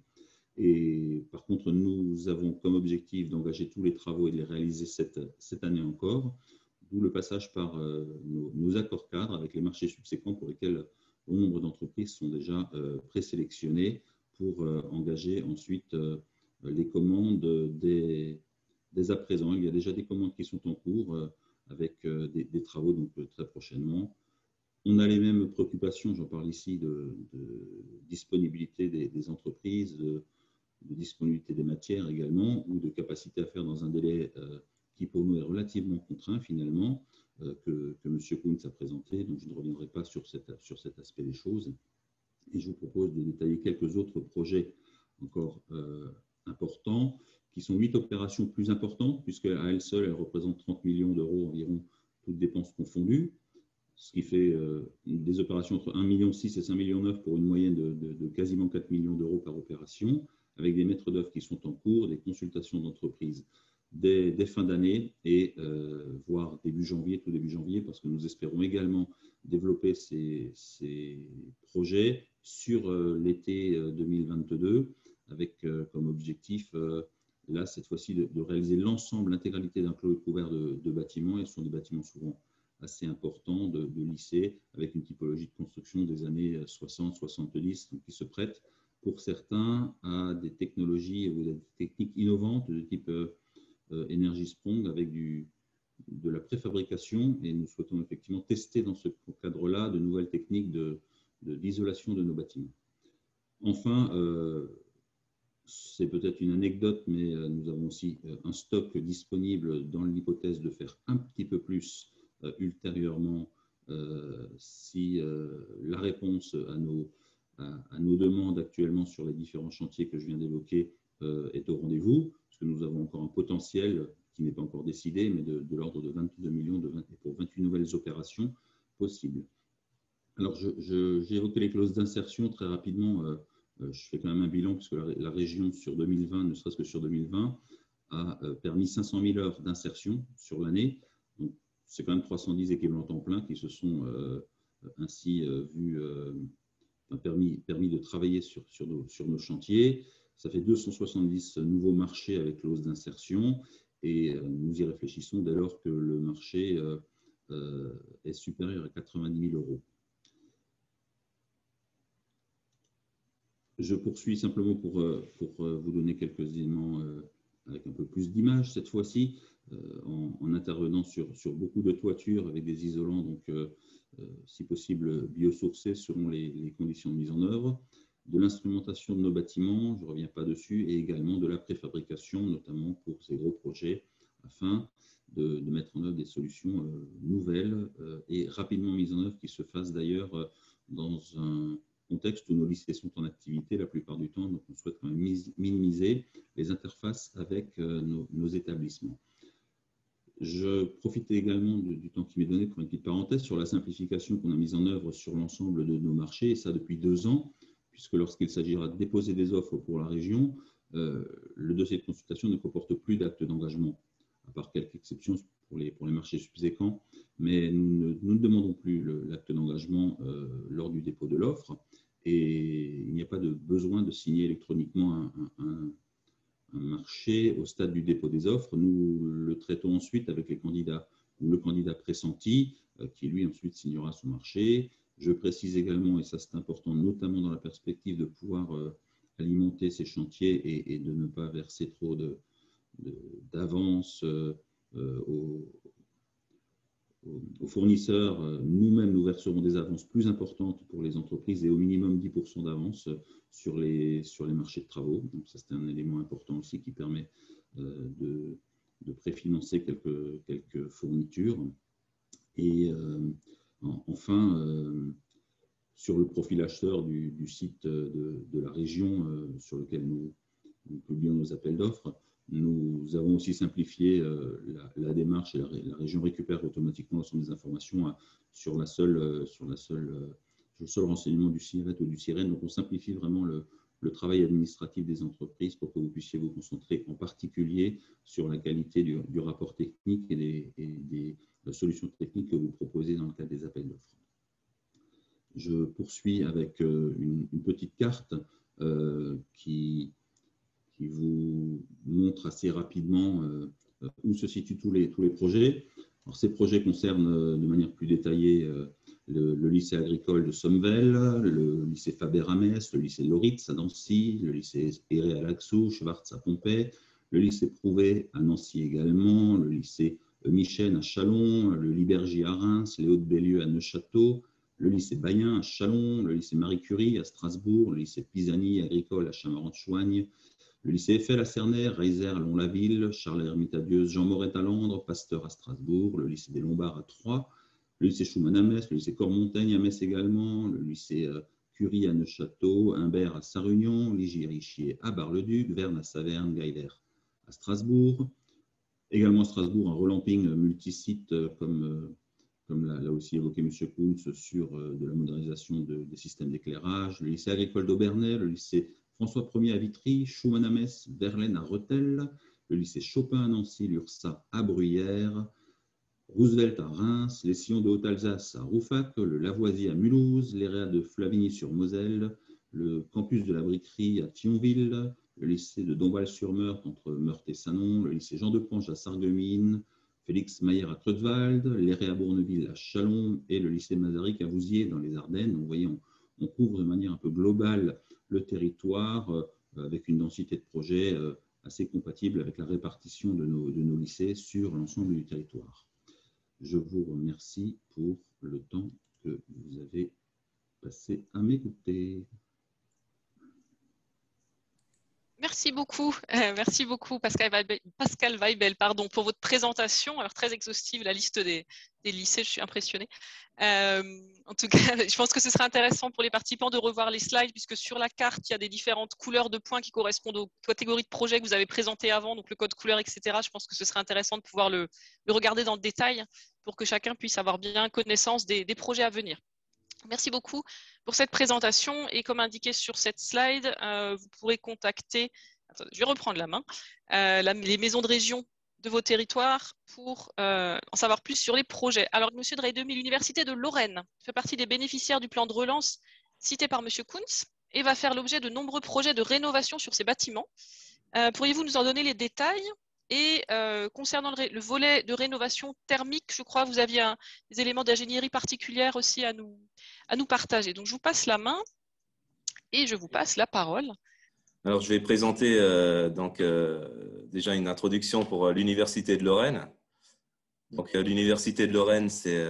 Et par contre, nous avons comme objectif d'engager tous les travaux et de les réaliser cette année encore, d'où le passage par nos accords cadres avec les marchés subséquents pour lesquels bon nombre d'entreprises sont déjà présélectionnées pour engager ensuite les commandes dès à présent. Il y a déjà des commandes qui sont en cours avec des travaux donc, très prochainement. On a les mêmes préoccupations, j'en parle ici, de disponibilité des entreprises, de disponibilité des matières également, ou de capacité à faire dans un délai qui pour nous est relativement contraint finalement, que M. Kuntz a présenté, donc je ne reviendrai pas sur cet aspect des choses. Et je vous propose de détailler quelques autres projets encore importants, qui sont 8 opérations plus importantes, puisqu'à elles seules, elles représentent 30 millions d'euros environ, toutes dépenses confondues, ce qui fait des opérations entre 1,6 million et 5,9 millions pour une moyenne de quasiment 4 millions d'euros par opération, avec des maîtres d'œuvre qui sont en cours, des consultations d'entreprises dès fin d'année et voire tout début janvier, parce que nous espérons également développer ces projets sur l'été 2022, avec comme objectif, là, cette fois-ci, de réaliser l'intégralité d'un clos couvert de bâtiments, et ce sont des bâtiments souvent assez importants de lycées, avec une typologie de construction des années 60-70, qui se prête pour certains, à des technologies ou des techniques innovantes de type Energy Sprong avec de la préfabrication, et nous souhaitons effectivement tester dans ce cadre-là de nouvelles techniques d'isolation de nos bâtiments. Enfin, c'est peut-être une anecdote, mais nous avons aussi un stock disponible dans l'hypothèse de faire un petit peu plus ultérieurement si la réponse à nos demandes actuellement sur les différents chantiers que je viens d'évoquer est au rendez-vous, parce que nous avons encore un potentiel qui n'est pas encore décidé, mais de l'ordre de 22 millions pour 28 nouvelles opérations possibles. Alors, j'ai évoqué les clauses d'insertion très rapidement. Je fais quand même un bilan, puisque la région, sur 2020, ne serait-ce que sur 2020, a permis 500 000 heures d'insertion sur l'année. Donc, c'est quand même 310 équivalents temps plein qui se sont ainsi permis de travailler sur nos chantiers. Ça fait 270 nouveaux marchés avec clause d'insertion, et nous y réfléchissons dès lors que le marché est supérieur à 90 000 euros. Je poursuis simplement pour vous donner quelques éléments avec un peu plus d'images cette fois-ci, en intervenant sur beaucoup de toitures avec des isolants, donc si possible biosourcés selon les conditions de mise en œuvre, de l'instrumentation de nos bâtiments, je ne reviens pas dessus, et également de la préfabrication, notamment pour ces gros projets, afin de mettre en œuvre des solutions nouvelles et rapidement mises en œuvre, qui se fassent d'ailleurs dans un contexte où nos lycées sont en activité la plupart du temps, donc on souhaite quand même minimiser les interfaces avec nos établissements. Je profite également du temps qui m'est donné pour une petite parenthèse sur la simplification qu'on a mise en œuvre sur l'ensemble de nos marchés, et ça depuis 2 ans, puisque lorsqu'il s'agira de déposer des offres pour la région, le dossier de consultation ne comporte plus d'acte d'engagement, à part quelques exceptions pour les marchés subséquents, mais nous ne demandons plus l'acte d'engagement lors du dépôt de l'offre, et il n'y a pas de besoin de signer électroniquement un marché au stade du dépôt des offres. Nous le traitons ensuite avec les candidats ou le candidat pressenti qui lui ensuite signera son marché. Je précise également, et ça c'est important, notamment dans la perspective de pouvoir alimenter ces chantiers et de ne pas verser trop d'avance aux fournisseurs, nous-mêmes nous verserons des avances plus importantes pour les entreprises et au minimum 10% d'avance sur les marchés de travaux. Donc ça c'est un élément important aussi qui permet de préfinancer quelques fournitures. Et enfin, sur le profil acheteur du site de la région sur lequel nous publions nos appels d'offres, nous avons aussi simplifié la démarche, et la région récupère automatiquement l'ensemble des informations sur le seul renseignement du SIRET ou du SIREN. Donc on simplifie vraiment le travail administratif des entreprises pour que vous puissiez vous concentrer en particulier sur la qualité du rapport technique et des solutions techniques que vous proposez dans le cadre des appels d'offres. Je poursuis avec une petite carte qui vous montre assez rapidement où se situent tous les projets. Alors, ces projets concernent de manière plus détaillée le lycée agricole de Sommevel, le lycée Faber à Metz, le lycée Loritz à Nancy, le lycée Espéré à Laxou, Schwartz à Pompey, le lycée Prouvé à Nancy également, le lycée Michel à Châlons, le Libergy à Reims, Léo de Bélieu à Neufchâteau, le lycée Bayen à Châlons, le lycée Marie Curie à Strasbourg, le lycée Pisani agricole à Chamarandes-Choigne, le lycée Eiffel à Cernay, Reiser à Lons-la-Ville, Charles-Hermite à Dieuze, Jean Moret à Langres, Pasteur à Strasbourg, le lycée des Lombards à Troyes, le lycée Schumann à Metz, le lycée Cormontaigne à Metz également, le lycée Curie à Neufchâteau, Humbert à Sarre-Union, Ligier-Richier à Bar-le-Duc, Verne à Saverne, Gailer à Strasbourg. Également à Strasbourg, un relamping multisite comme l'a aussi évoqué M. Kuntz sur de la modernisation des systèmes d'éclairage, le lycée agricole d'Aubernais, le lycée François Ier à Vitry, Schumann à Metz, Verlaine à Rethel, le lycée Chopin à Nancy, l'URSA à Bruyères, Roosevelt à Reims, les Sillons de Haute-Alsace à Rouffach, le Lavoisier à Mulhouse, l'EREA de Flavigny-sur-Moselle, le campus de la Briquerie à Thionville, le lycée de Dombasle-sur-Meurthe entre Meurthe et Sanon, le lycée Jean de Pange à Sarreguemines, Félix Mayer à Creutwald, l'EREA Bourneville à Châlons et le lycée Mazaric à Vouziers dans les Ardennes. Donc, vous voyez, on couvre de manière un peu globale le territoire avec une densité de projets assez compatible avec la répartition de nos lycées sur l'ensemble du territoire. Je vous remercie pour le temps que vous avez passé à m'écouter. Merci beaucoup Pascal Weibel, pour votre présentation. Alors, très exhaustive, la liste des lycées, je suis impressionnée. En tout cas, je pense que ce sera intéressant pour les participants de revoir les slides, puisque sur la carte, il y a des différentes couleurs de points qui correspondent aux catégories de projets que vous avez présentées avant, donc le code couleur, etc. Je pense que ce serait intéressant de pouvoir le regarder dans le détail pour que chacun puisse avoir bien connaissance des projets à venir. Merci beaucoup pour cette présentation et comme indiqué sur cette slide, vous pourrez contacter, attendez, je vais reprendre la main, les maisons de région de vos territoires pour en savoir plus sur les projets. Alors, M. Dreidemi, l'Université de Lorraine fait partie des bénéficiaires du plan de relance cité par M. Kunz et va faire l'objet de nombreux projets de rénovation sur ces bâtiments. Pourriez-vous nous en donner les détails? Et concernant le volet de rénovation thermique, je crois que vous aviez des éléments d'ingénierie particulière aussi à nous partager. Donc, je vous passe la main et je vous passe la parole. Alors, je vais présenter déjà une introduction pour l'Université de Lorraine. Donc, l'Université de Lorraine, c'est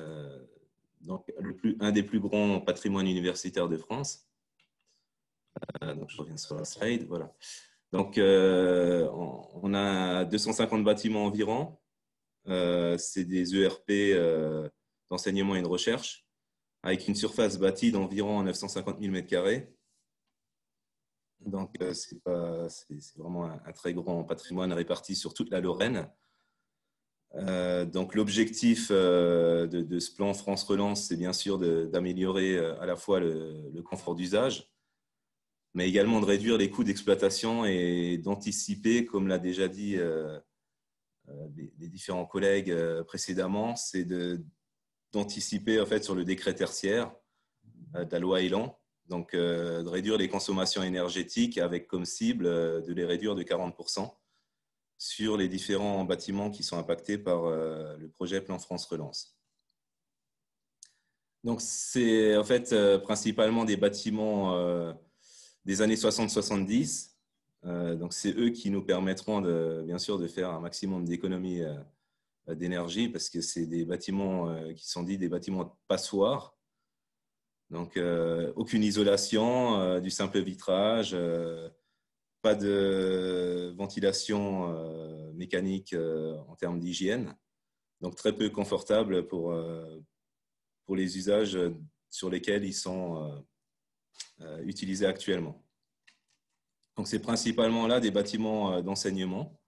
un des plus grands patrimoines universitaires de France. Donc, je reviens sur la slide. Voilà. Donc, on a 250 bâtiments environ. C'est des ERP d'enseignement et de recherche, avec une surface bâtie d'environ 950 000 m². Donc, c'est vraiment un très grand patrimoine réparti sur toute la Lorraine. Donc, l'objectif de ce plan France Relance, c'est bien sûr d'améliorer à la fois le confort d'usage, mais également de réduire les coûts d'exploitation et d'anticiper, comme l'a déjà dit les différents collègues précédemment, c'est d'anticiper en fait sur le décret tertiaire de la loi Elan, donc de réduire les consommations énergétiques avec comme cible de les réduire de 40% sur les différents bâtiments qui sont impactés par le projet Plan France Relance. Donc, c'est en fait principalement des bâtiments des années 60-70. Donc, c'est eux qui nous permettront bien sûr de faire un maximum d'économies d'énergie parce que c'est des bâtiments qui sont dits des bâtiments passoires. Donc, aucune isolation, du simple vitrage, pas de ventilation mécanique en termes d'hygiène. Donc, très peu confortable pour les usages sur lesquels ils sont utilisés actuellement. Donc, c'est principalement là des bâtiments d'enseignement.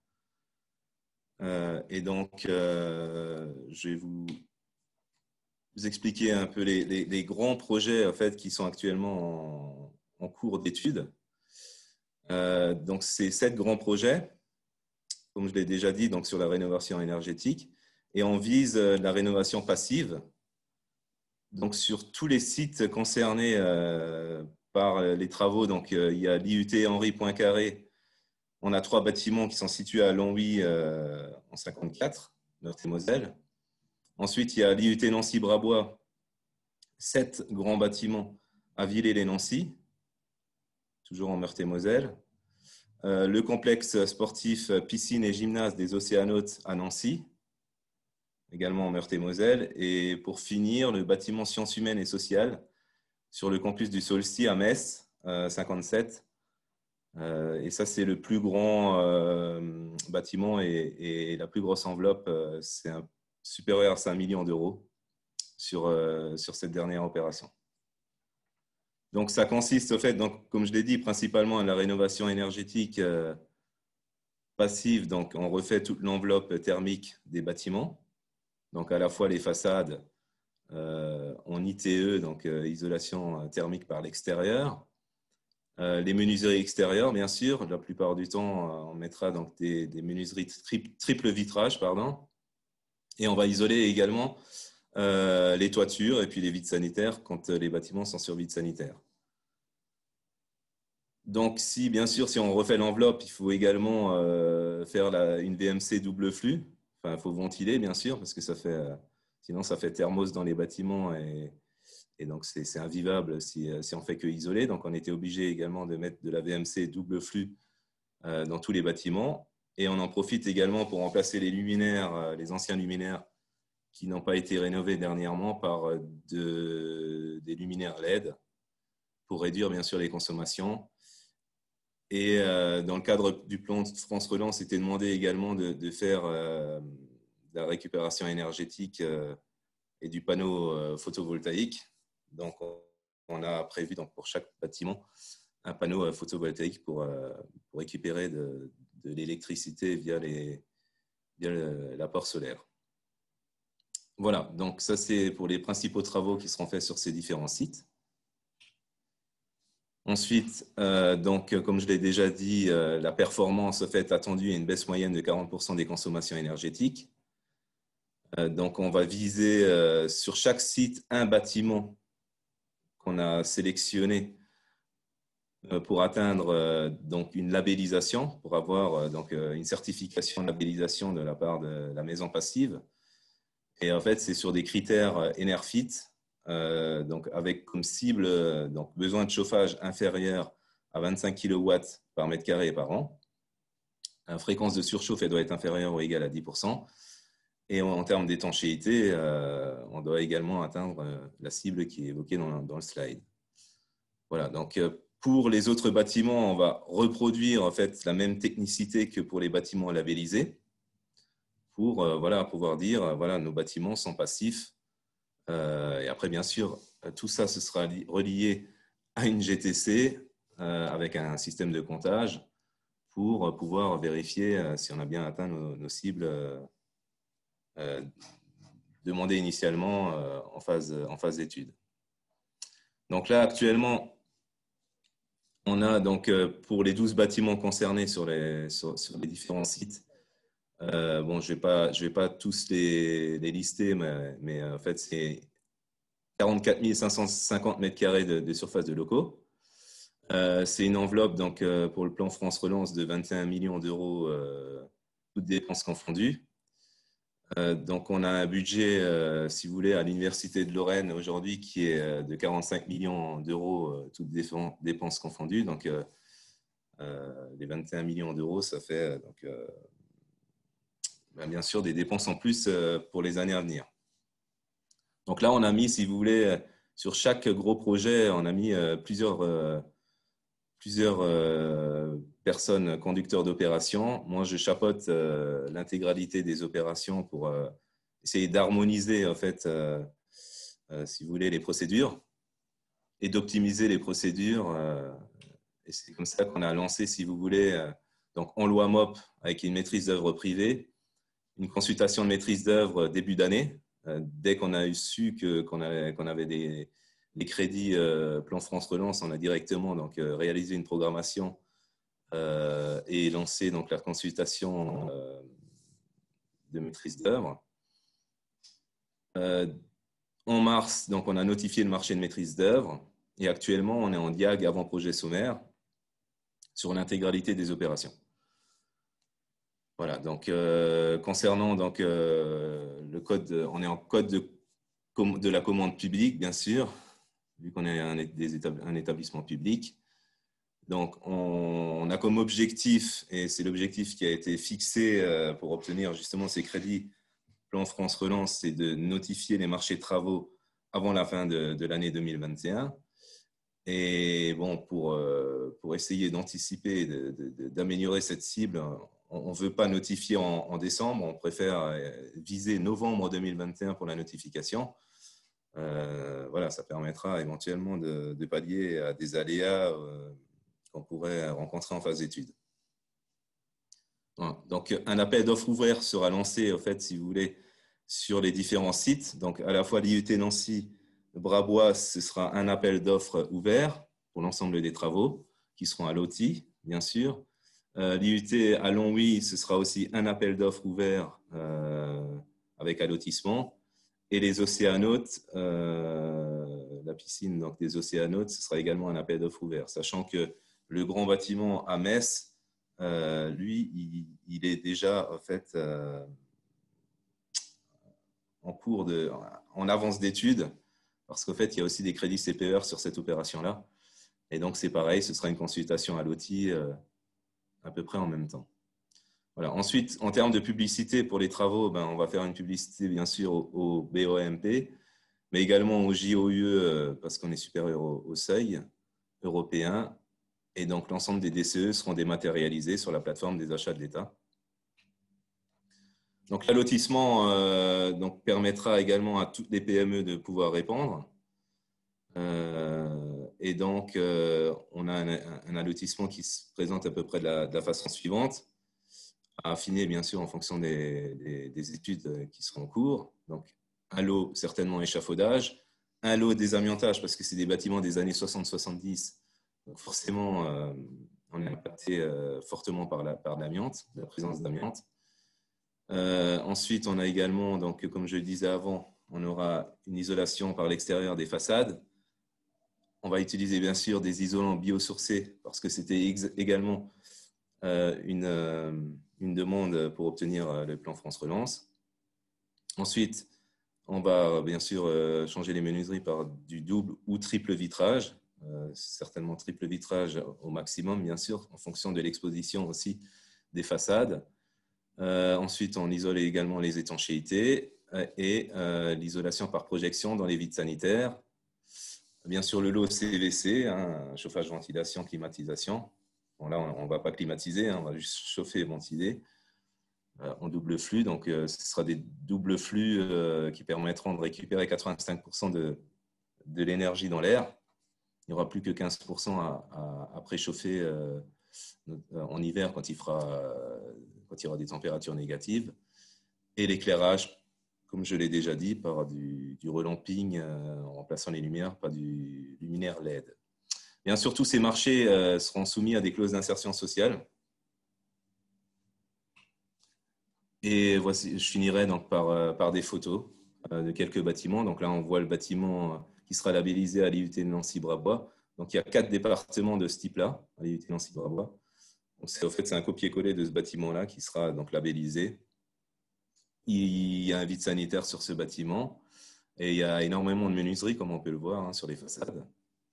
Et donc, je vais vous expliquer un peu les grands projets en fait, qui sont actuellement en cours d'étude. Donc, c'est 7 grands projets, comme je l'ai déjà dit, donc sur la rénovation énergétique. Et on vise la rénovation passive. Donc, sur tous les sites concernés par les travaux, donc il y a l'IUT Henri Poincaré. On a 3 bâtiments qui sont situés à Longwy en 54, Meurthe-et-Moselle. Ensuite, il y a l'IUT Nancy-Brabois, 7 grands bâtiments à Villers-les-Nancy, toujours en Meurthe-et-Moselle. Le complexe sportif piscine et gymnase des Océanautes à Nancy, également en Meurthe-et-Moselle. Et pour finir, le bâtiment sciences humaines et sociales sur le campus du Solstice à Metz, 57. Et ça, c'est le plus grand bâtiment et la plus grosse enveloppe, c'est supérieur à 5 millions d'euros sur cette dernière opération. Donc, ça consiste, au fait, donc, comme je l'ai dit, principalement à la rénovation énergétique passive. Donc, on refait toute l'enveloppe thermique des bâtiments. Donc, à la fois les façades en ITE, donc isolation thermique par l'extérieur. Les menuiseries extérieures, bien sûr. La plupart du temps, on mettra donc des menuiseries triple vitrage, pardon. Et on va isoler également les toitures et puis les vides sanitaires quand les bâtiments sont sur vide sanitaire. Donc, bien sûr, si on refait l'enveloppe, il faut également faire une VMC double flux. Enfin, il faut ventiler, bien sûr, parce que sinon, ça fait thermos dans les bâtiments et et donc c'est invivable si on fait que isoler. Donc on était obligé également de mettre de la VMC double flux dans tous les bâtiments. Et on en profite également pour remplacer les luminaires, les anciens luminaires qui n'ont pas été rénovés dernièrement par des luminaires LED pour réduire bien sûr les consommations. Et dans le cadre du plan de France Relance, c'était demandé également de faire de la récupération énergétique et du panneau photovoltaïque. Donc, on a prévu donc, pour chaque bâtiment un panneau photovoltaïque pour récupérer de l'électricité via l'apport solaire. Voilà, donc ça c'est pour les principaux travaux qui seront faits sur ces différents sites. Ensuite, donc, comme je l'ai déjà dit, la performance en fait, attendue est une baisse moyenne de 40% des consommations énergétiques. Donc, on va viser sur chaque site un bâtiment qu'on a sélectionné pour atteindre donc, une labellisation, pour avoir donc, une certification de labellisation de la part de la maison passive. Et en fait, c'est sur des critères Enerfit. Donc avec comme cible donc besoin de chauffage inférieur à 25 kW par mètre carré par an. La fréquence de surchauffe elle doit être inférieure ou égale à 10%. Et en termes d'étanchéité, on doit également atteindre la cible qui est évoquée dans le slide. Voilà, donc pour les autres bâtiments, on va reproduire en fait la même technicité que pour les bâtiments labellisés pour voilà, pouvoir dire voilà, nos bâtiments sont passifs. Et après, bien sûr, tout ça, ce sera relié à une GTC avec un système de comptage pour pouvoir vérifier si on a bien atteint nos cibles demandées initialement en phase d'étude. Donc là, actuellement, on a donc pour les 12 bâtiments concernés sur les différents sites, bon, je vais pas tous les lister, mais en fait, c'est 44 550 mètres carrés de surface de locaux. C'est une enveloppe donc, pour le plan France Relance de 21 millions d'euros, toutes dépenses confondues. Donc, on a un budget, si vous voulez, à l'Université de Lorraine aujourd'hui qui est de 45 millions d'euros, toutes dépenses confondues. Donc, les 21 millions d'euros, ça fait donc, bien sûr des dépenses en plus pour les années à venir. Donc là, on a mis, si vous voulez, sur chaque gros projet, on a mis plusieurs personnes conducteurs d'opérations. Moi, je chapeaute l'intégralité des opérations pour essayer d'harmoniser, en fait, si vous voulez, les procédures et d'optimiser les procédures. Et c'est comme ça qu'on a lancé, si vous voulez, donc en loi MOP avec une maîtrise d'œuvre privée, une consultation de maîtrise d'œuvre début d'année. Dès qu'on a su qu'on avait des crédits plan France Relance, on a directement donc, réalisé une programmation et lancé donc, la consultation de maîtrise d'œuvre. En mars, donc, on a notifié le marché de maîtrise d'œuvre et actuellement, on est en diag avant projet sommaire sur l'intégralité des opérations. Voilà, donc concernant donc, le code, on est en code de la commande publique, bien sûr, vu qu'on est un établissement public. Donc, on a comme objectif, et c'est l'objectif qui a été fixé pour obtenir justement ces crédits plan France Relance, c'est de notifier les marchés de travaux avant la fin de l'année 2021. Et bon, pour essayer d'anticiper, d'améliorer cette cible, on ne veut pas notifier en décembre, on préfère viser novembre 2021 pour la notification. Voilà, ça permettra éventuellement de pallier à des aléas qu'on pourrait rencontrer en phase d'étude. Voilà. Donc, un appel d'offres ouvert sera lancé, en fait, si vous voulez, sur les différents sites. Donc, à la fois l'IUT Nancy, Brabois, ce sera un appel d'offres ouvert pour l'ensemble des travaux qui seront à l'OTI, bien sûr. L'IUT à Longwy, ce sera aussi un appel d'offres ouvert avec allotissement. Et les océanautes, la piscine donc, des océanautes, ce sera également un appel d'offres ouvert, sachant que le grand bâtiment à Metz, lui, il est déjà en fait en avance d'études, parce qu'en fait, il y a aussi des crédits CPER sur cette opération-là. Et donc, c'est pareil, ce sera une consultation à l'OTI à peu près en même temps. Voilà. Ensuite, en termes de publicité pour les travaux, on va faire une publicité, bien sûr, au BOMP, mais également au JOUE, parce qu'on est supérieur au seuil européen. Et donc, l'ensemble des DCE seront dématérialisés sur la plateforme des achats de l'État. Donc, l'allotissement permettra également à toutes les PME de pouvoir répondre. Et donc, on a un allotissement qui se présente à peu près de la façon suivante, à affiner bien sûr en fonction des études qui seront en cours. Donc, un lot certainement échafaudage, un lot désamiantage parce que c'est des bâtiments des années 60-70. Donc forcément, on est impacté fortement par l'amiante, la présence d'amiante. Ensuite, on a également, donc, comme je le disais avant, on aura une isolation par l'extérieur des façades. On va utiliser bien sûr des isolants biosourcés parce que c'était également une demande pour obtenir le plan France Relance. Ensuite, on va bien sûr changer les menuiseries par du double ou triple vitrage, certainement triple vitrage au maximum, bien sûr, en fonction de l'exposition aussi des façades. Ensuite, on isole également les étanchéités et l'isolation par projection dans les vides sanitaires. Bien sûr, le lot CVC, chauffage, ventilation, climatisation. Bon, là, on ne va pas climatiser, on va juste chauffer et ventiler en double flux. Donc, ce sera des doubles flux qui permettront de récupérer 85% de l'énergie dans l'air. Il n'y aura plus que 15% à préchauffer en hiver quand il y aura des températures négatives. Et l'éclairage, comme je l'ai déjà dit, par du relamping en remplaçant les lumières par du luminaire LED. Bien sûr, tous ces marchés seront soumis à des clauses d'insertion sociale. Et voici, je finirai donc par des photos de quelques bâtiments. Donc là, on voit le bâtiment qui sera labellisé à l'IUT de Nancy-Brabois. Donc il y a 4 départements de ce type-là à l'IUT de Nancy-Brabois. En fait, c'est un copier-coller de ce bâtiment-là qui sera donc labellisé. Il y a un vide sanitaire sur ce bâtiment et il y a énormément de menuiseries, comme on peut le voir sur les façades.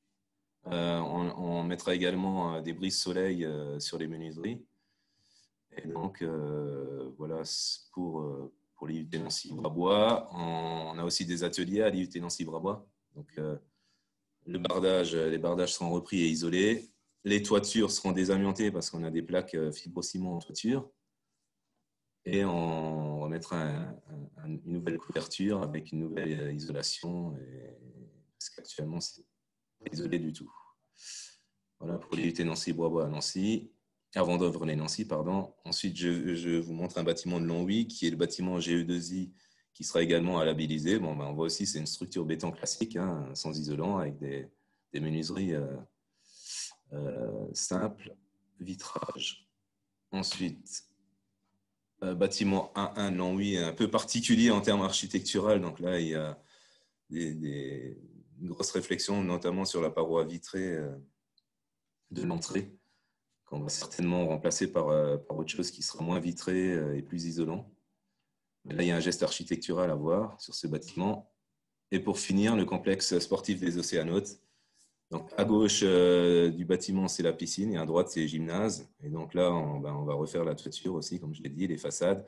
On mettra également des brises soleil sur les menuiseries. Et donc, voilà pour l'IUT Nancy-Brabois. On a aussi des ateliers à l'IUT Nancy-Brabois. Donc, les bardages seront repris et isolés. Les toitures seront désamiantées parce qu'on a des plaques fibrociment en toiture. Et on remettra une nouvelle couverture avec une nouvelle isolation. Parce qu'actuellement, c'est pas isolé du tout. Voilà pour l'IUT Nancy-Brabois à Nancy. Avant d'Ovrelay-Nancy, pardon. Ensuite, je vous montre un bâtiment de Longwy qui est le bâtiment GE2I qui sera également à labelliser. Bon, on voit aussi c'est une structure béton classique, sans isolant, avec des menuiseries simples, vitrage. Ensuite, bâtiment 1-1 de Longwy, un peu particulier en termes architecturaux. Donc là, il y a une grosse réflexion, notamment sur la paroi vitrée de l'entrée, qu'on va certainement remplacer par autre chose qui sera moins vitré et plus isolant. Mais là, il y a un geste architectural à voir sur ce bâtiment. Et pour finir, le complexe sportif des Océanautes. Donc, à gauche du bâtiment, c'est la piscine, et à droite, c'est le gymnase. Et donc là, on va refaire la toiture aussi, comme je l'ai dit, les façades.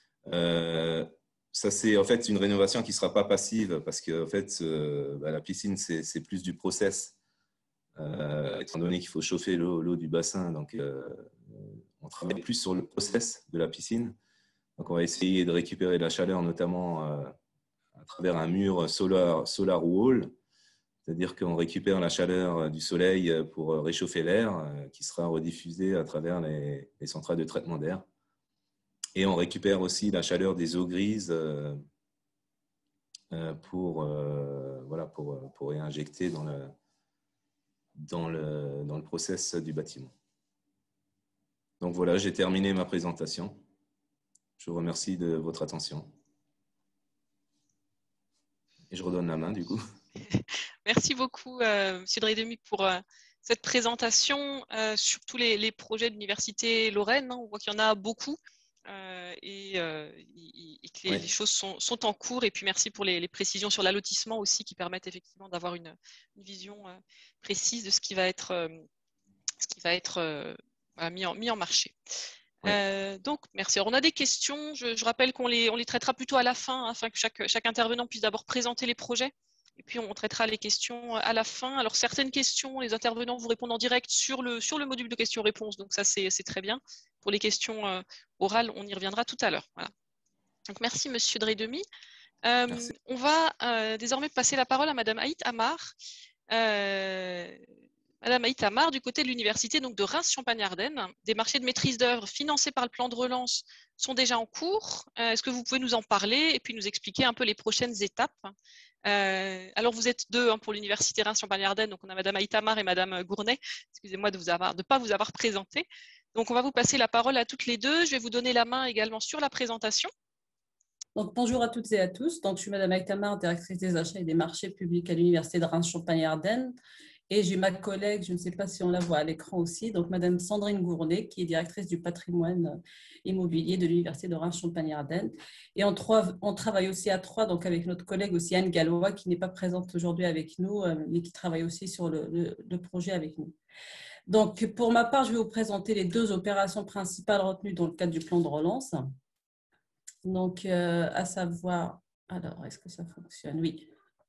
Ça, c'est en fait une rénovation qui ne sera pas passive, parce que en fait, la piscine, c'est plus du process. Étant donné qu'il faut chauffer l'eau du bassin, donc on travaille plus sur le process de la piscine. Donc on va essayer de récupérer de la chaleur, notamment à travers un mur solar wall, c'est-à-dire qu'on récupère la chaleur du soleil pour réchauffer l'air, qui sera rediffusé à travers les centrales de traitement d'air. Et on récupère aussi la chaleur des eaux grises pour réinjecter dans le process du bâtiment. Donc voilà, j'ai terminé ma présentation. Je vous remercie de votre attention. Et je redonne la main du coup. Merci beaucoup, M. Dredemi, pour cette présentation sur tous les projets de l'Université Lorraine. On voit qu'il y en a beaucoup. et que les choses sont en cours. Et puis merci pour les précisions sur l'allotissement aussi qui permettent effectivement d'avoir une vision précise de ce qui va être, mis en marché. Donc, merci. Alors, on a des questions. Je rappelle qu'on les traitera plutôt à la fin, afin que chaque intervenant puisse d'abord présenter les projets. Et puis, on traitera les questions à la fin. Alors, certaines questions, les intervenants vous répondent en direct sur le module de questions-réponses. Donc, ça, c'est très bien. Pour les questions orales, on y reviendra tout à l'heure. Voilà. Donc, merci, Monsieur Dredemi. On va désormais passer la parole à Madame Aït Amar. Madame Aït Amar, du côté de l'université de Reims-Champagne-Ardenne, des marchés de maîtrise d'œuvre financés par le plan de relance sont déjà en cours. Est-ce que vous pouvez nous en parler et puis nous expliquer un peu les prochaines étapes? Alors, vous êtes deux pour l'université Reims-Champagne-Ardenne, donc on a Madame Aït Amar et Madame Gournay. Excusez-moi de ne pas vous avoir présenté. Donc, on va vous passer la parole à toutes les deux. Je vais vous donner la main également sur la présentation. Donc, bonjour à toutes et à tous. Donc, je suis Madame Aït Amar, directrice des achats et des marchés publics à l'université de Reims-Champagne-Ardenne. Et j'ai ma collègue, je ne sais pas si on la voit à l'écran aussi, donc Madame Sandrine Gournay, qui est directrice du patrimoine immobilier de l'université de Reims-Champagne-Ardenne. Et on travaille aussi à trois, donc avec notre collègue aussi Anne Gallois, qui n'est pas présente aujourd'hui avec nous, mais qui travaille aussi sur le projet avec nous. Donc, pour ma part, je vais vous présenter les deux opérations principales retenues dans le cadre du plan de relance. Donc, à savoir, alors, est-ce que ça fonctionne? Oui.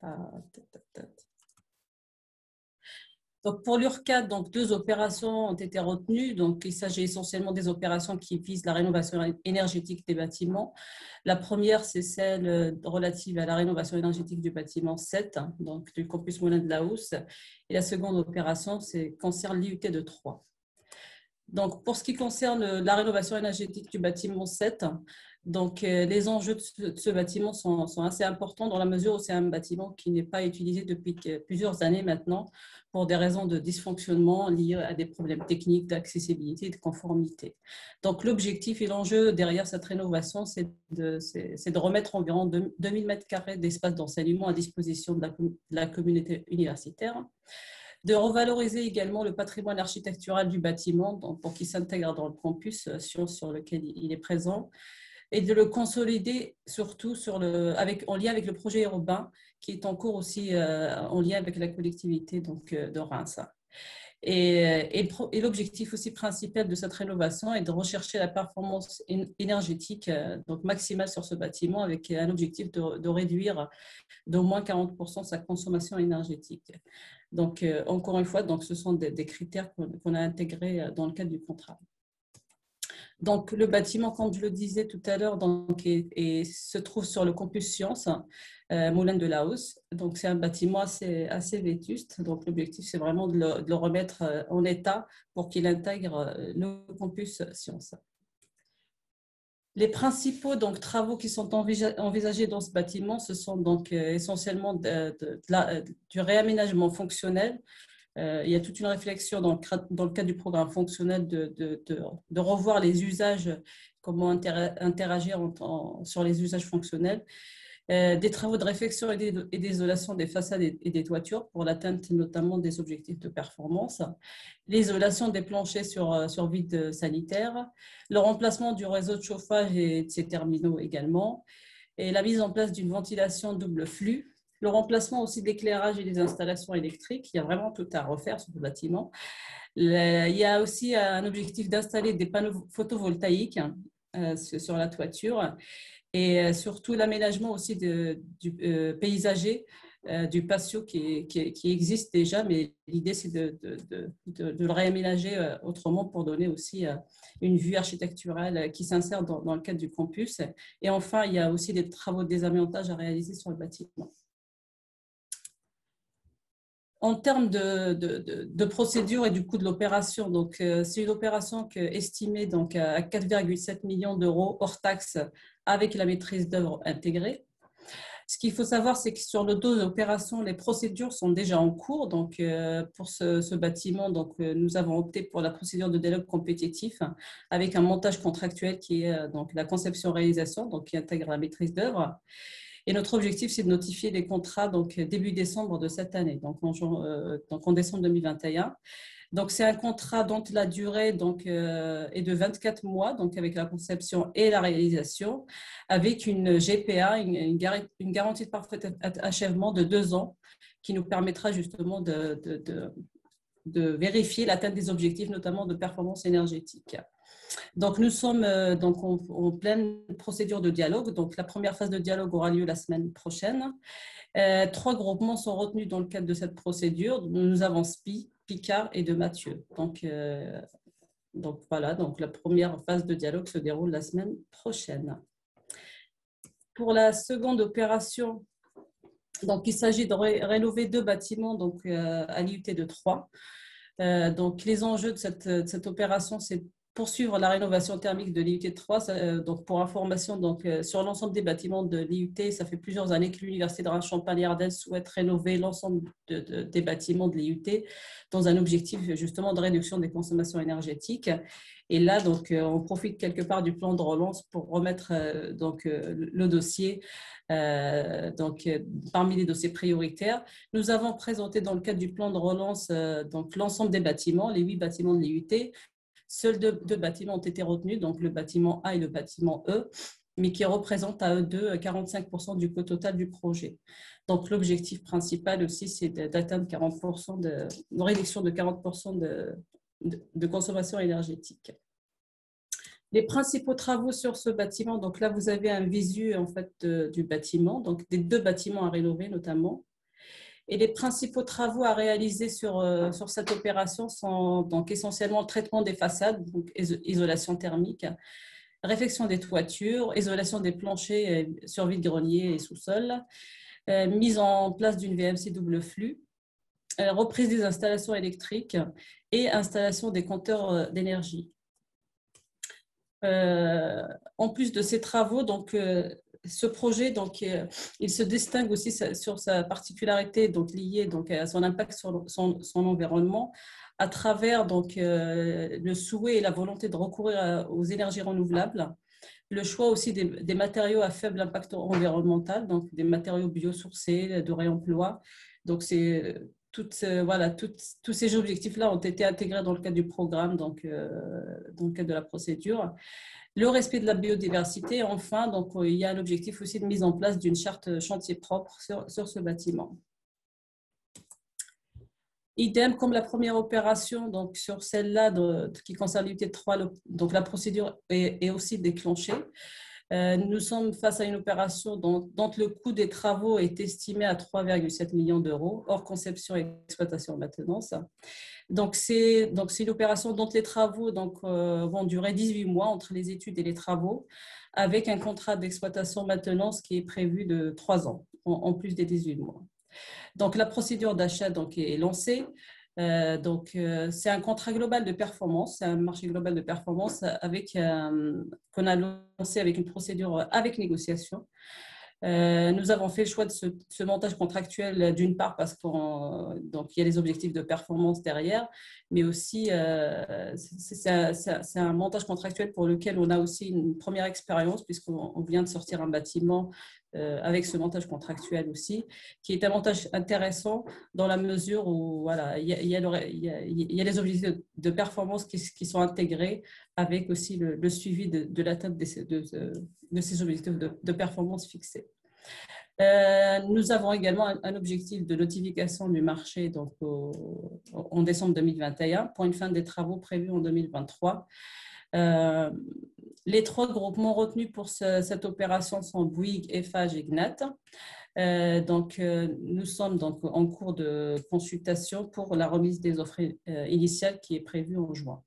Donc, pour l'URCAD, donc, deux opérations ont été retenues. Donc, il s'agit essentiellement des opérations qui visent la rénovation énergétique des bâtiments. La première, c'est celle relative à la rénovation énergétique du bâtiment 7, donc du campus Moulin de la Housse. Et la seconde opération, concerne l'IUT de Troyes. Donc, pour ce qui concerne la rénovation énergétique du bâtiment 7, donc, les enjeux de ce bâtiment sont assez importants dans la mesure où c'est un bâtiment qui n'est pas utilisé depuis plusieurs années maintenant pour des raisons de dysfonctionnement liés à des problèmes techniques, d'accessibilité et de conformité. Donc, l'objectif et l'enjeu derrière cette rénovation, c'est de remettre environ 2000 m² d'espace d'enseignement à disposition de la communauté universitaire, de revaloriser également le patrimoine architectural du bâtiment pour qu'il s'intègre dans le campus sur lequel il est présent, et de le consolider surtout en lien avec le projet urbain qui est en cours aussi en lien avec la collectivité de Reims. Et l'objectif aussi principal de cette rénovation est de rechercher la performance énergétique donc maximale sur ce bâtiment avec un objectif de réduire d'au moins 40% sa consommation énergétique. Donc, encore une fois, donc, ce sont des critères qu'on a intégrés dans le cadre du contrat. Donc, le bâtiment, comme je le disais tout à l'heure, se trouve sur le campus Sciences, Moulin de la Housse. Donc, c'est un bâtiment assez vétuste. Donc, l'objectif, c'est vraiment de le remettre en état pour qu'il intègre le campus Sciences. Les principaux travaux qui sont envisagés dans ce bâtiment, ce sont donc essentiellement du réaménagement fonctionnel. Il y a toute une réflexion dans le cadre du programme fonctionnel de revoir les usages, comment interagir sur les usages fonctionnels, des travaux de réfection et d'isolation des façades et des toitures pour l'atteinte notamment des objectifs de performance, l'isolation des planchers sur vide sanitaire, le remplacement du réseau de chauffage et de ses terminaux également, et la mise en place d'une ventilation double flux, le remplacement aussi de l'éclairage et des installations électriques. Il y a vraiment tout à refaire sur le bâtiment. Il y a aussi un objectif d'installer des panneaux photovoltaïques sur la toiture et surtout l'aménagement aussi du paysager du patio qui existe déjà, mais l'idée c'est de le réaménager autrement pour donner aussi une vue architecturale qui s'insère dans le cadre du campus. Et enfin, il y a aussi des travaux de désamiantage à réaliser sur le bâtiment. En termes de procédure et du coût de l'opération, donc c'est une opération estimée donc à 4,7 millions d'euros hors taxe avec la maîtrise d'œuvre intégrée. Ce qu'il faut savoir, c'est que sur le dos de l'opération, les procédures sont déjà en cours. Donc, pour ce bâtiment, donc, nous avons opté pour la procédure de dialogue compétitif avec un montage contractuel qui est donc la conception-réalisation, donc qui intègre la maîtrise d'œuvre. Et notre objectif, c'est de notifier les contrats donc, début décembre de cette année, donc en décembre 2021. Donc, c'est un contrat dont la durée est de 24 mois, donc avec la conception et la réalisation, avec une GPA, une garantie de parfait achèvement de 2 ans, qui nous permettra justement de vérifier l'atteinte des objectifs, notamment de performance énergétique. Donc, nous sommes donc en pleine procédure de dialogue. Donc, la première phase de dialogue aura lieu la semaine prochaine. 3 groupements sont retenus dans le cadre de cette procédure. Nous avons SPI, Picard et de Mathieu. Donc voilà, donc la première phase de dialogue se déroule la semaine prochaine. Pour la seconde opération, donc il s'agit de rénover 2 bâtiments donc, à l'IUT de Troyes. Donc les enjeux de cette opération, c'est poursuivre la rénovation thermique de l'IUT de Troyes. Donc pour information, donc, sur l'ensemble des bâtiments de l'IUT, ça fait plusieurs années que l'Université de Reims-Champagne-Ardenne souhaite rénover l'ensemble des bâtiments de l'IUT dans un objectif justement de réduction des consommations énergétiques. Et là, donc, on profite quelque part du plan de relance pour remettre le dossier parmi les dossiers prioritaires. Nous avons présenté dans le cadre du plan de relance l'ensemble des bâtiments, les 8 bâtiments de l'IUT. Seuls 2 bâtiments ont été retenus, donc le bâtiment A et le bâtiment E, mais qui représentent à eux deux 45% du coût total du projet. Donc l'objectif principal aussi, c'est d'atteindre 40% une réduction de 40% de consommation énergétique. Les principaux travaux sur ce bâtiment, donc là vous avez un visu en fait du bâtiment, donc des 2 bâtiments à rénover notamment. Et les principaux travaux à réaliser sur cette opération sont donc essentiellement le traitement des façades, donc isolation thermique, réfection des toitures, isolation des planchers sur vide-grenier et sous-sol, mise en place d'une VMC double flux, reprise des installations électriques et installation des compteurs d'énergie. En plus de ces travaux, donc, ce projet, donc, il se distingue aussi sur sa particularité donc, liée donc, à son impact sur son environnement à travers donc, le souhait et la volonté de recourir aux énergies renouvelables, le choix aussi des matériaux à faible impact environnemental, donc des matériaux biosourcés, de réemploi. Donc, tous ces objectifs-là ont été intégrés dans le cadre du programme, donc, dans le cadre de la procédure. Le respect de la biodiversité, enfin, donc, il y a l'objectif aussi de mise en place d'une charte chantier propre sur ce bâtiment. Idem comme la première opération, donc sur celle-là qui concerne l'UT 3, donc la procédure est aussi déclenchée. Nous sommes face à une opération dont le coût des travaux est estimé à 3,7 millions d'euros, hors conception, exploitation et maintenance. Donc, c'est une opération dont les travaux vont durer 18 mois entre les études et les travaux, avec un contrat d'exploitation-maintenance qui est prévu de 3 ans, en plus des 18 mois. Donc, la procédure d'achat est lancée. C'est un contrat global de performance, c'est un marché global de performance qu'on a lancé avec une procédure avec négociation. Nous avons fait le choix de ce montage contractuel d'une part parce qu'il y a les objectifs de performance derrière, mais aussi c'est un montage contractuel pour lequel on a aussi une première expérience puisqu'on vient de sortir un bâtiment avec ce montage contractuel aussi, qui est un montage intéressant dans la mesure où voilà, il y a les objectifs de performance qui sont intégrés avec aussi le suivi de l'atteinte de ces objectifs de performance fixés. Nous avons également un objectif de notification du marché donc en décembre 2021 pour une fin des travaux prévus en 2023. Les 3 groupements retenus pour cette opération sont Bouygues, Eiffage et Gnat. Nous sommes donc en cours de consultation pour la remise des offres initiales qui est prévue en juin.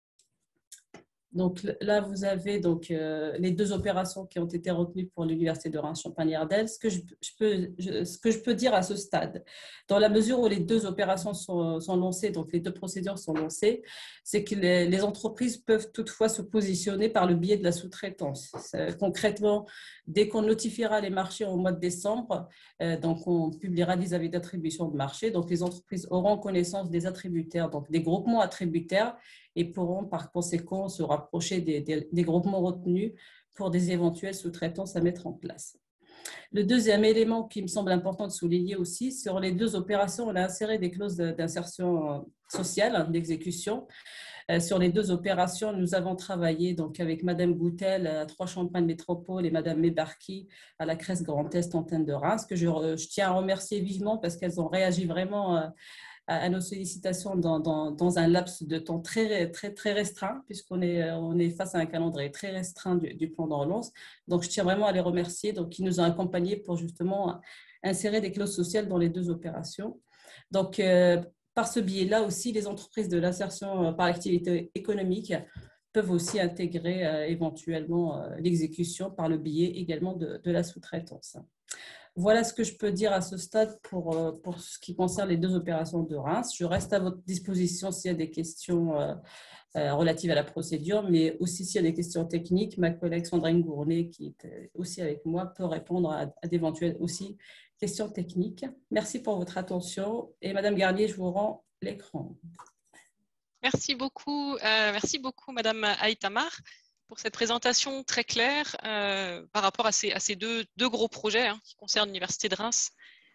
Donc là, vous avez donc, les 2 opérations qui ont été retenues pour l'Université de Reims-Champagne-Ardenne. Ce que je peux dire à ce stade, dans la mesure où les 2 opérations sont lancées, donc les 2 procédures sont lancées, c'est que les entreprises peuvent toutefois se positionner par le biais de la sous-traitance. Concrètement, dès qu'on notifiera les marchés au mois de décembre, donc on publiera des avis d'attribution de marché. Donc les entreprises auront connaissance des attributaires, donc des groupements attributaires, et pourront par conséquent se rapprocher des groupements retenus pour des éventuelles sous-traitances à mettre en place. Le deuxième élément qui me semble important de souligner aussi, sur les 2 opérations, on a inséré des clauses d'insertion sociale, d'exécution. Sur les 2 opérations, nous avons travaillé donc avec Madame Goutel à 3 Champagne Métropole et Madame Mébarki à la Crèce Grand Est Antenne de Reims, que je tiens à remercier vivement parce qu'elles ont réagi vraiment à nos sollicitations dans un laps de temps très restreint, puisqu'on est face à un calendrier très restreint du plan de relance. Donc, je tiens vraiment à les remercier, donc, qui nous ont accompagnés pour justement insérer des clauses sociales dans les 2 opérations. Donc, par ce biais-là aussi, les entreprises de l'insertion par l'activité économique peuvent aussi intégrer éventuellement l'exécution par le biais également de la sous-traitance. Voilà ce que je peux dire à ce stade pour ce qui concerne les 2 opérations de Reims. Je reste à votre disposition s'il y a des questions relatives à la procédure, mais aussi s'il y a des questions techniques. Ma collègue Sandrine Gournet, qui est aussi avec moi, peut répondre à d'éventuelles aussi questions techniques. Merci pour votre attention. Et Madame Garnier, je vous rends l'écran. Merci beaucoup, Madame Aïtamar, pour cette présentation très claire par rapport à ces deux gros projets qui concernent l'Université de Reims.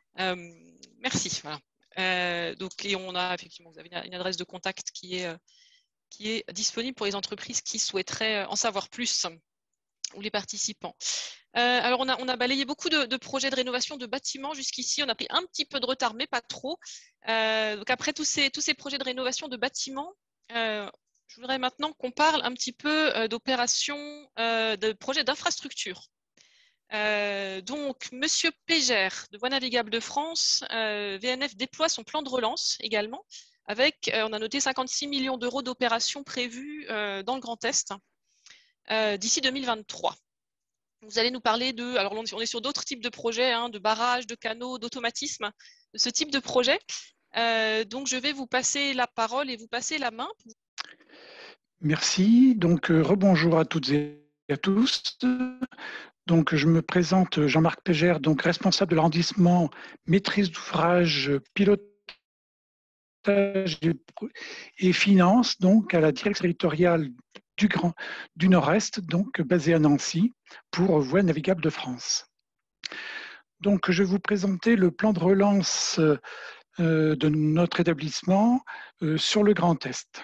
Merci. Voilà. Donc, et on a effectivement, vous avez une adresse de contact qui est disponible pour les entreprises qui souhaiteraient en savoir plus, ou les participants. Alors, on a balayé beaucoup de projets de rénovation de bâtiments jusqu'ici. On a pris un petit peu de retard, mais pas trop. Donc, après tous ces projets de rénovation de bâtiments, je voudrais maintenant qu'on parle un petit peu d'opérations, de projets d'infrastructure. Donc, Monsieur Pégère de Voies Navigables de France, VNF déploie son plan de relance également, avec, on a noté 56 millions d'euros d'opérations prévues dans le Grand Est d'ici 2023. Vous allez nous parler de, alors on est sur d'autres types de projets, de barrages, de canaux, d'automatisme, de ce type de projet. Donc, je vais vous passer la parole et vous passer la main. Merci. Donc, rebonjour à toutes et à tous. Donc, je me présente, Jean-Marc Pégère, donc responsable de l'arrondissement maîtrise d'ouvrage, pilotage et finances, donc à la direction territoriale du Nord-Est, donc basée à Nancy, pour Voies Navigables de France. Donc, je vais vous présenter le plan de relance de notre établissement sur le Grand Est.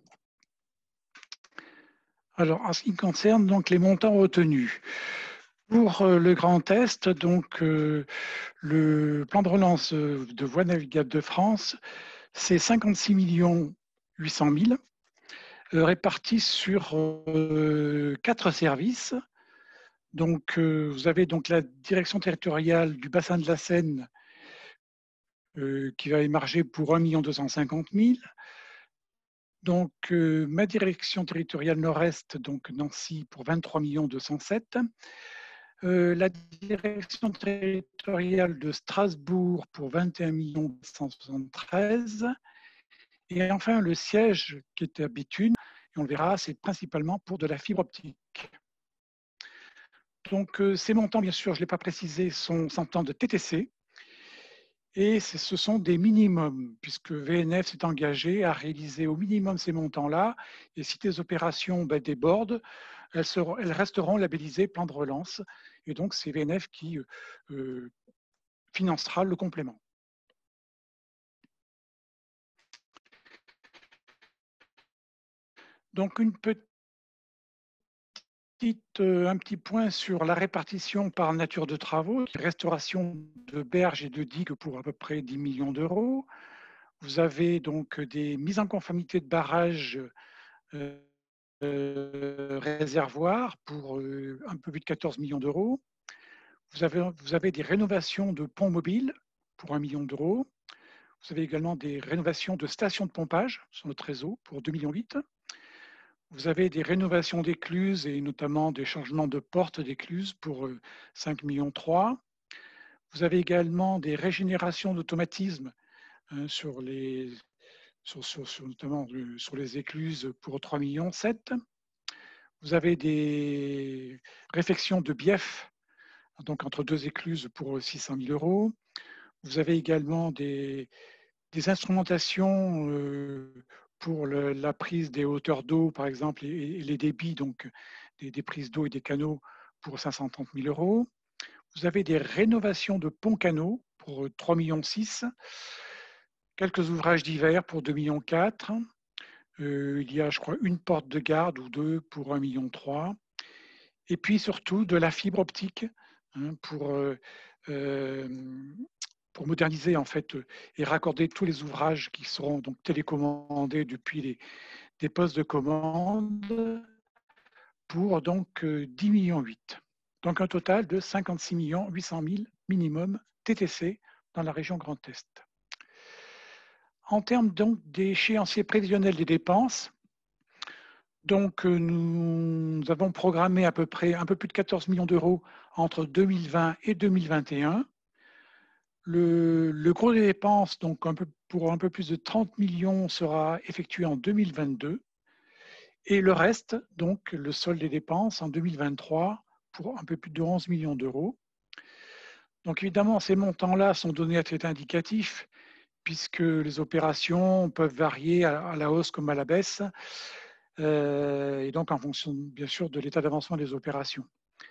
Alors, en ce qui concerne donc les montants retenus, pour le Grand Est, donc le plan de relance de Voies Navigables de France, c'est 56 800 000 répartis sur 4 services. Donc, vous avez donc la direction territoriale du bassin de la Seine qui va émarger pour 1 250 000. Donc, ma direction territoriale nord-est, donc Nancy, pour 23 207 000. La direction territoriale de Strasbourg pour 21 173 000. Et enfin, le siège qui était à Béthune, et on le verra, c'est principalement pour de la fibre optique. Donc, ces montants, bien sûr, je ne l'ai pas précisé, sont montants de TTC. Et ce sont des minimums, puisque VNF s'est engagé à réaliser au minimum ces montants-là. Et si des opérations débordent, elles resteront labellisées plan de relance. Et donc, c'est VNF qui financera le complément. Donc, un petit point sur la répartition par nature de travaux, restauration de berges et de digues pour à peu près 10 millions d'euros. Vous avez donc des mises en conformité de barrages réservoirs pour un peu plus de 14 millions d'euros. Vous avez des rénovations de ponts mobiles pour 1 million d'euros. Vous avez également des rénovations de stations de pompage sur notre réseau pour 2,8 millions. Vous avez des rénovations d'écluses et notamment des changements de portes d'écluses pour 5,3 millions. Vous avez également des régénérations d'automatisme notamment sur les écluses pour 3,7 millions. Vous avez des réfections de bief, donc entre 2 écluses pour 600 000 euros. Vous avez également des instrumentations pour la prise des hauteurs d'eau, par exemple, et les débits, donc des prises d'eau et des canaux pour 530 000 euros. Vous avez des rénovations de ponts-canaux pour 3,6 millions, quelques ouvrages divers pour 2,4 millions. Il y a, je crois, une porte de garde ou deux pour 1,3 million. Et puis surtout de la fibre optique pour moderniser en fait et raccorder tous les ouvrages qui seront donc télécommandés depuis des postes de commande pour donc 10,8 millions. Donc un total de 56 800 000 minimum TTC dans la région Grand Est. En termes donc d'échéancier prévisionnel des dépenses, donc nous avons programmé à peu près un peu plus de 14 millions d'euros entre 2020 et 2021. Le gros des dépenses, donc pour un peu plus de 30 millions, sera effectué en 2022. Et le reste, donc le solde des dépenses en 2023, pour un peu plus de 11 millions d'euros. Donc évidemment, ces montants-là sont donnés à titre indicatif, puisque les opérations peuvent varier à la hausse comme à la baisse, et donc en fonction, bien sûr, de l'état d'avancement des opérations.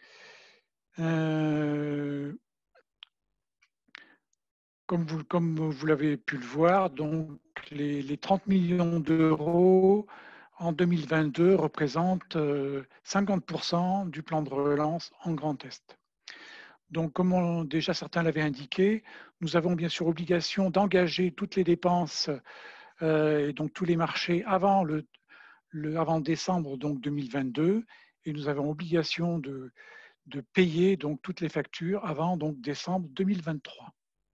Comme vous l'avez pu le voir, donc les 30 millions d'euros en 2022 représentent 50% du plan de relance en Grand Est. Donc, comme déjà certains l'avaient indiqué, nous avons bien sûr obligation d'engager toutes les dépenses et donc tous les marchés avant décembre donc 2022, et nous avons obligation de payer donc toutes les factures avant donc décembre 2023.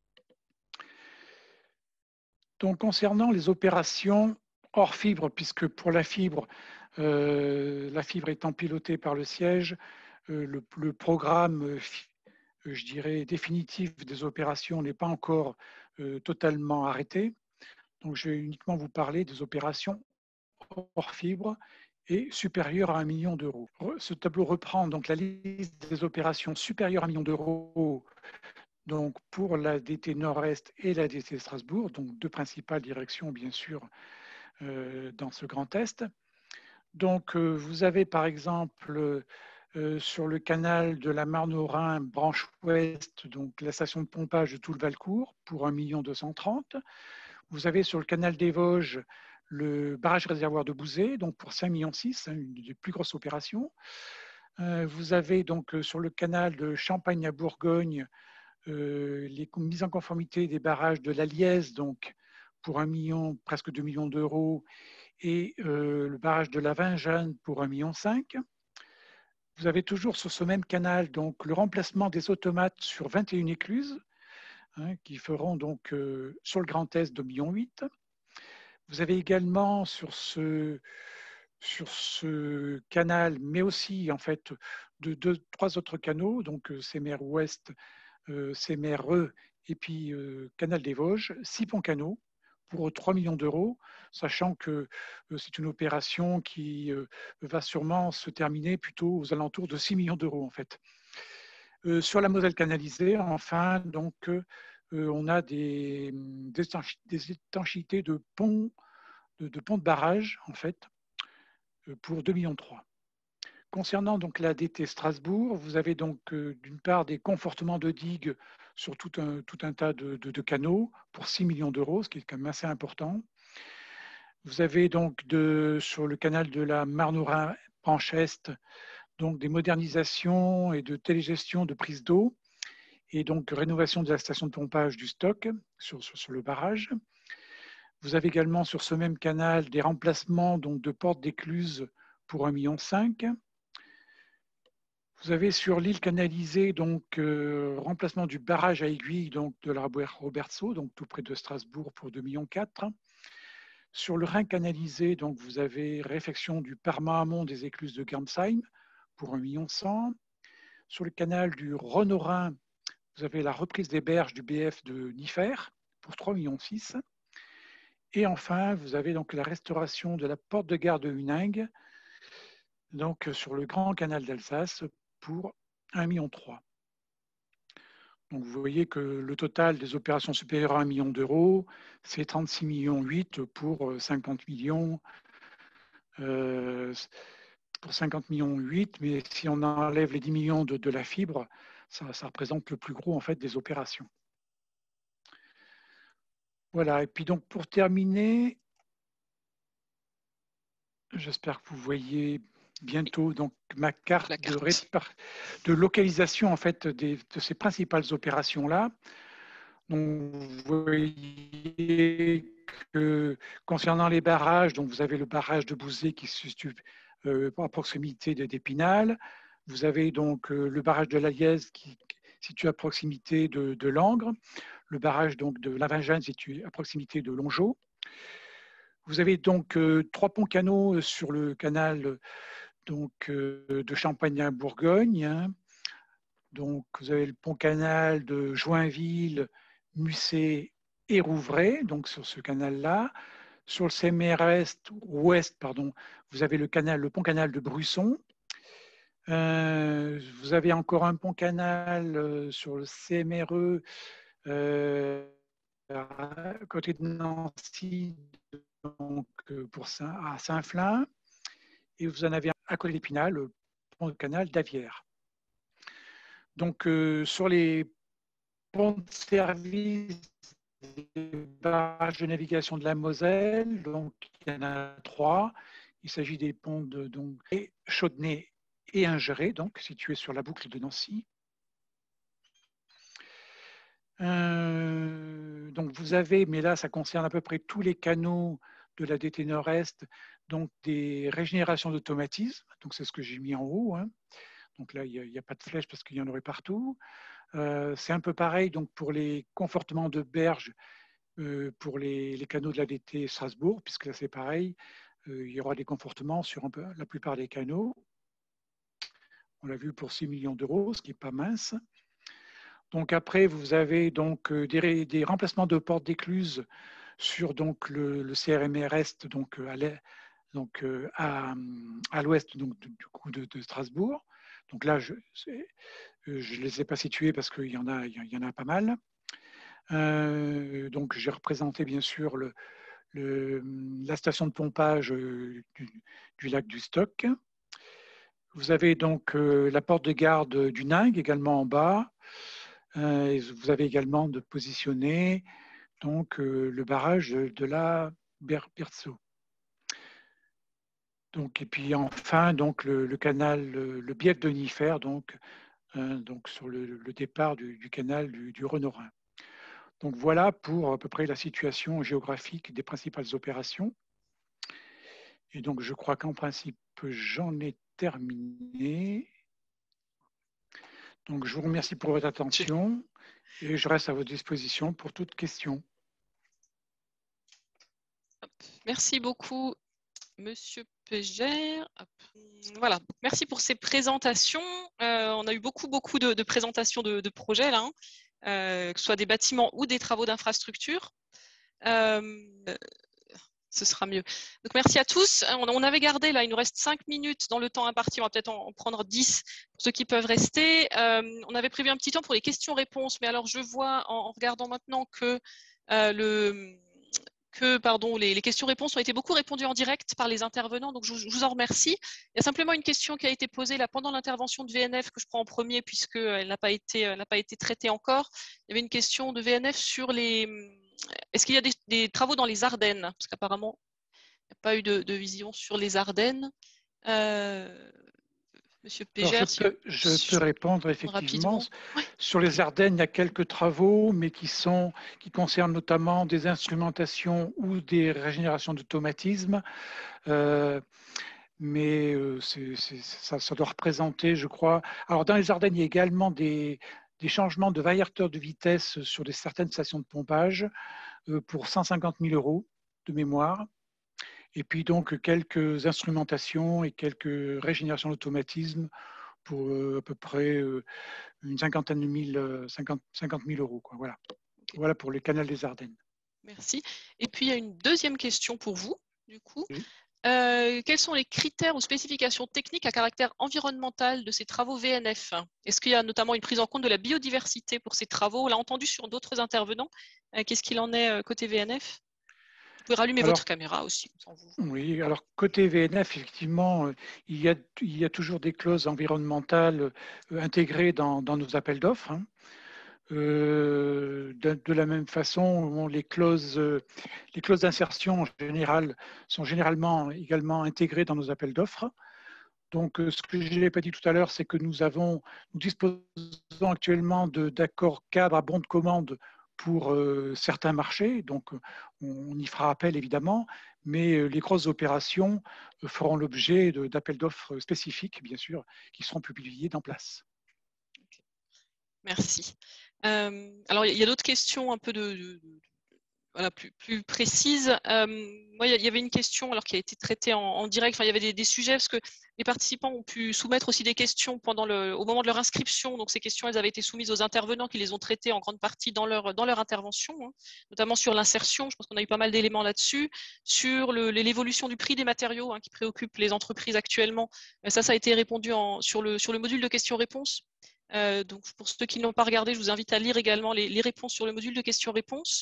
Donc, concernant les opérations hors fibre, puisque pour la fibre étant pilotée par le siège, le programme, je dirais, définitif des opérations n'est pas encore totalement arrêté. Donc, je vais uniquement vous parler des opérations hors fibre et supérieures à 1 million d'euros. Ce tableau reprend donc la liste des opérations supérieures à 1 million d'euros, donc pour la DT Nord-Est et la DT Strasbourg, donc deux principales directions bien sûr dans ce Grand Est. Donc vous avez par exemple sur le canal de la Marne au Rhin, branche ouest, donc la station de pompage de Toul-Valcourt pour 1 230 000. Vous avez sur le canal des Vosges le barrage réservoir de Bouzet, donc pour 5,6 millions, une des plus grosses opérations. Vous avez donc sur le canal de Champagne à Bourgogne les mises en conformité des barrages de la Lièze, donc pour 1 million, presque 2 millions d'euros, et le barrage de la Vingeanne pour 1,5 million. Vous avez toujours sur ce même canal donc le remplacement des automates sur 21 écluses qui feront donc sur le Grand Est 2,8 millions. Vous avez également sur ce canal, mais aussi en fait trois autres canaux, donc Sémer Ouest, Sémer-Reux et puis Canal des Vosges, 6 ponts canaux pour 3 millions d'euros, sachant que c'est une opération qui va sûrement se terminer plutôt aux alentours de 6 millions d'euros en fait. Sur la Moselle canalisée, enfin, donc on a des étanchéités de ponts de barrage en fait pour 2,3 millions. Concernant donc la DT Strasbourg, vous avez donc d'une part des confortements de digues sur tout un tas de canaux pour 6 millions d'euros, ce qui est quand même assez important. Vous avez donc sur le canal de la Marne au Rhin, branche Est, donc des modernisations et de télégestion de prise d'eau et donc rénovation de la station de pompage du stock sur le barrage. Vous avez également sur ce même canal des remplacements donc, de portes d'écluses pour 1,5 million. Vous avez sur l'île canalisée donc remplacement du barrage à aiguille donc de la Robertso, donc tout près de Strasbourg pour 2,4 millions. Sur le Rhin canalisé, donc vous avez réfection du Parma amont des écluses de Gernsheim pour 1,1 million. Sur le canal du Rhône au Rhin, vous avez la reprise des berges du BF de Niffer pour 3,6 millions. Et enfin, vous avez donc la restauration de la porte de gare de Huningue, donc sur le Grand Canal d'Alsace pour 1,3 million. Donc vous voyez que le total des opérations supérieures à 1 million d'euros, c'est 36,8 millions pour 50 millions. Pour 50,8 millions, mais si on enlève les 10 millions de la fibre, ça représente le plus gros en fait des opérations. Voilà, et puis donc pour terminer, j'espère que vous voyez bientôt donc ma carte de localisation en fait de ces principales opérations là. Donc vous voyez que concernant les barrages, donc vous avez le barrage de Bouzé qui se situe à proximité d'Épinal. Vous avez donc le barrage de la Lièze qui est situé à proximité de Langres. Le barrage donc de Lavingène situé à proximité de Longeau. Vous avez donc 3 ponts canaux sur le canal donc, de Champagne à Bourgogne. Hein. Donc vous avez le pont canal de Joinville, Musset et Rouvray, donc sur ce canal-là. Sur le CMR ouest, vous avez le pont canal de Brusson. Vous avez encore un pont canal sur le CMRE à côté de Nancy, donc à Saint-Flin. Et vous en avez un à côté d'Épinal, le pont canal d'Avière. Donc sur les ponts de service des barrages de navigation de la Moselle, donc il y en a 3. Il s'agit des ponts de Chaudenay et Ingeret, donc situés sur la boucle de Nancy. Donc vous avez, mais là ça concerne à peu près tous les canaux de la DT Nord-Est, donc des régénérations d'automatisme. Donc c'est ce que j'ai mis en haut. Hein. Donc là il n'y a pas de flèche parce qu'il y en aurait partout. C'est un peu pareil donc pour les confortements de berge pour les canaux de la DT Strasbourg, puisque là c'est pareil, il y aura des confortements sur la plupart des canaux. On l'a vu pour 6 millions d'euros, ce qui n'est pas mince. Donc après, vous avez donc des remplacements de portes d'écluses sur donc le CRMR Est, donc à l'ouest du coup de Strasbourg. Donc là, je ne les ai pas situés parce qu'il y en a pas mal. Donc j'ai représenté bien sûr la station de pompage du lac du Stock. Vous avez donc la porte de garde du Ningue également en bas. Et vous avez également de positionner donc, le barrage de la Berceau. Donc, et puis enfin donc, le canal, le bief de Niffer, donc sur le départ du canal du Rhône-Rhin. Donc voilà pour à peu près la situation géographique des principales opérations. Et donc je crois qu'en principe j'en ai terminé. Donc je vous remercie pour votre attention et je reste à votre disposition pour toute question. Merci beaucoup, Monsieur Pégère. Voilà, merci pour ces présentations. On a eu beaucoup de présentations de projets là. Que ce soit des bâtiments ou des travaux d'infrastructure. Ce sera mieux. Donc, merci à tous. On avait gardé, là, il nous reste 5 minutes dans le temps imparti. On va peut-être en prendre 10 pour ceux qui peuvent rester. On avait prévu un petit temps pour les questions-réponses, mais alors je vois en regardant maintenant que les questions-réponses ont été beaucoup répondues en direct par les intervenants, donc je vous en remercie. Il y a simplement une question qui a été posée là pendant l'intervention de VNF que je prends en premier puisqu'elle n'a pas été traitée encore. Il y avait une question de VNF sur est-ce qu'il y a des travaux dans les Ardennes? Parce qu'apparemment, il n'y a pas eu de vision sur les Ardennes. Monsieur Pégère, je peux répondre effectivement. Oui. Sur les Ardennes, il y a quelques travaux, mais qui concernent notamment des instrumentations ou des régénérations d'automatisme. Mais ça doit représenter, je crois. Alors, dans les Ardennes, il y a également des changements de variateurs de vitesse sur certaines stations de pompage pour 150 000 € de mémoire. Et puis donc quelques instrumentations et quelques régénérations d'automatisme pour à peu près une 50 000 €. Quoi. Voilà. Okay. Voilà pour le canal des Ardennes. Merci. Et puis il y a une deuxième question pour vous, du coup. Oui. Quels sont les critères ou spécifications techniques à caractère environnemental de ces travaux VNF? Est-ce qu'il y a notamment une prise en compte de la biodiversité pour ces travaux? On l'a entendu sur d'autres intervenants. Qu'est-ce qu'il en est côté VNF? pouvez rallumer Alors, votre caméra aussi. Sans vous. oui, alors côté VNF, effectivement, il y a toujours des clauses environnementales intégrées dans nos appels d'offres, hein. De la même façon, les clauses d'insertion en général sont généralement également intégrées dans nos appels d'offres. Donc, ce que je n'ai pas dit tout à l'heure, c'est que nous disposons actuellement d'accords cadres à bon de commande pour certains marchés. Donc, on y fera appel évidemment, mais les grosses opérations feront l'objet d'appels d'offres spécifiques, bien sûr, qui seront publiés dans Place. Merci. Alors, il y a d'autres questions un peu voilà, plus précises. Moi, il y avait une question alors, qui a été traitée en direct. Enfin, il y avait des sujets parce que les participants ont pu soumettre aussi des questions au moment de leur inscription. Donc, ces questions, elles avaient été soumises aux intervenants qui les ont traitées en grande partie dans leur intervention, hein, notamment sur l'insertion. Je pense qu'on a eu pas mal d'éléments là-dessus. Sur l'évolution du prix des matériaux, hein, qui préoccupe les entreprises actuellement. Ça a été répondu sur le module de questions-réponses. Donc, pour ceux qui ne l'ont pas regardé, je vous invite à lire également les réponses sur le module de questions-réponses.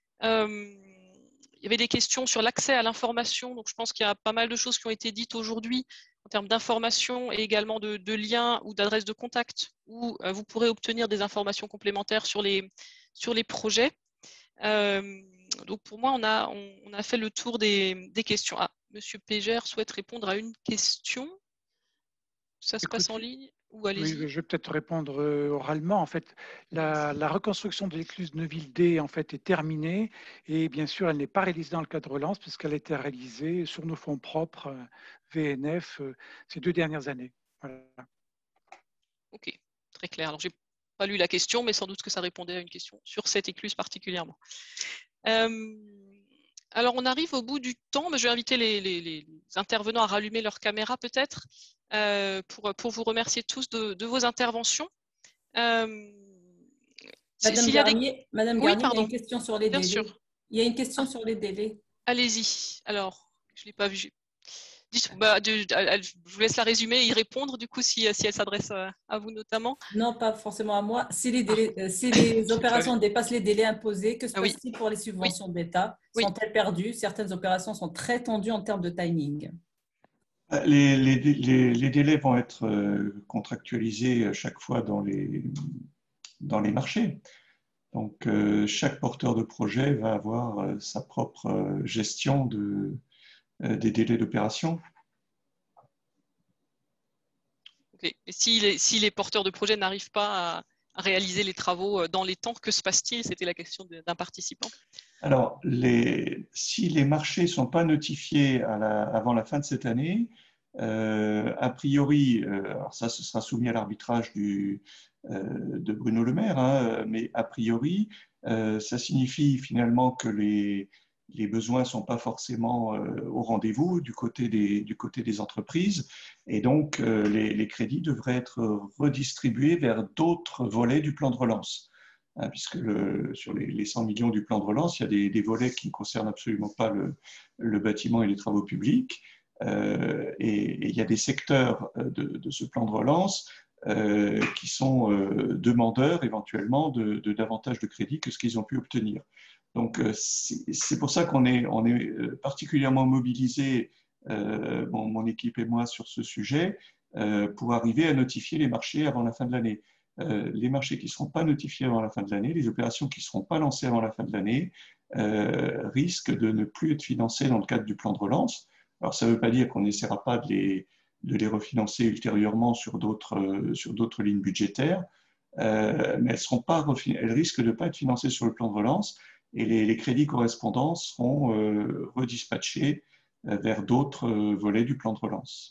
Il y avait des questions sur l'accès à l'information. Donc, je pense qu'il y a pas mal de choses qui ont été dites aujourd'hui en termes d'information et également de liens ou d'adresses de contact où vous pourrez obtenir des informations complémentaires sur les projets. Donc, pour moi, on a fait le tour des questions. Ah, Monsieur Pégère souhaite répondre à une question. Ça se passe en ligne? Oui, je vais peut-être répondre oralement. En fait, la reconstruction de l'écluse Neuville-D en fait, est terminée et bien sûr, elle n'est pas réalisée dans le cadre de relance puisqu'elle a été réalisée sur nos fonds propres VNF ces 2 dernières années. Voilà. Ok, très clair. Alors, je n'ai pas lu la question, mais sans doute que ça répondait à une question sur cette écluse particulièrement. Alors, on arrive au bout du temps. Je vais inviter les intervenants à rallumer leur caméra peut-être pour vous remercier tous de vos interventions. Madame Garnier, il y a une question sur les délais. Sûr. Il y a une question sur les délais. Allez-y. Alors, je ne l'ai pas vu. Je vous laisse la résumer et y répondre, du coup, si elle s'adresse à vous notamment. Non, pas forcément à moi. Si les opérations dépassent les délais imposés, que se passe-t-il pour les subventions d'État? Sont-elles perdues? Certaines opérations sont très tendues en termes de timing. Les délais vont être contractualisés chaque fois dans les marchés. Donc, chaque porteur de projet va avoir sa propre gestion des délais d'opération. Okay. Et si les porteurs de projet n'arrivent pas à réaliser les travaux dans les temps, que se passe-t-il? C'était la question d'un participant. Alors, si les marchés ne sont pas notifiés avant la fin de cette année, a priori, alors ça, ce sera soumis à l'arbitrage de Bruno Le Maire, hein, mais a priori, ça signifie finalement que les besoins ne sont pas forcément au rendez-vous du côté des entreprises, et donc les crédits devraient être redistribués vers d'autres volets du plan de relance. Hein, puisque sur les 100 millions du plan de relance, il y a des volets qui ne concernent absolument pas le bâtiment et les travaux publics. Et il y a des secteurs de ce plan de relance qui sont demandeurs éventuellement de davantage de crédits que ce qu'ils ont pu obtenir. Donc, c'est pour ça qu'on est particulièrement mobilisés, mon équipe et moi, sur ce sujet, pour arriver à notifier les marchés avant la fin de l'année. Les marchés qui ne seront pas notifiés avant la fin de l'année, les opérations qui ne seront pas lancées avant la fin de l'année, risquent de ne plus être financées dans le cadre du plan de relance. Alors, ça ne veut pas dire qu'on n'essaiera pas de les refinancer ultérieurement sur d'autres lignes budgétaires, mais elles risquent de ne pas être financées sur le plan de relance et les crédits correspondants seront redispatchés vers d'autres volets du plan de relance.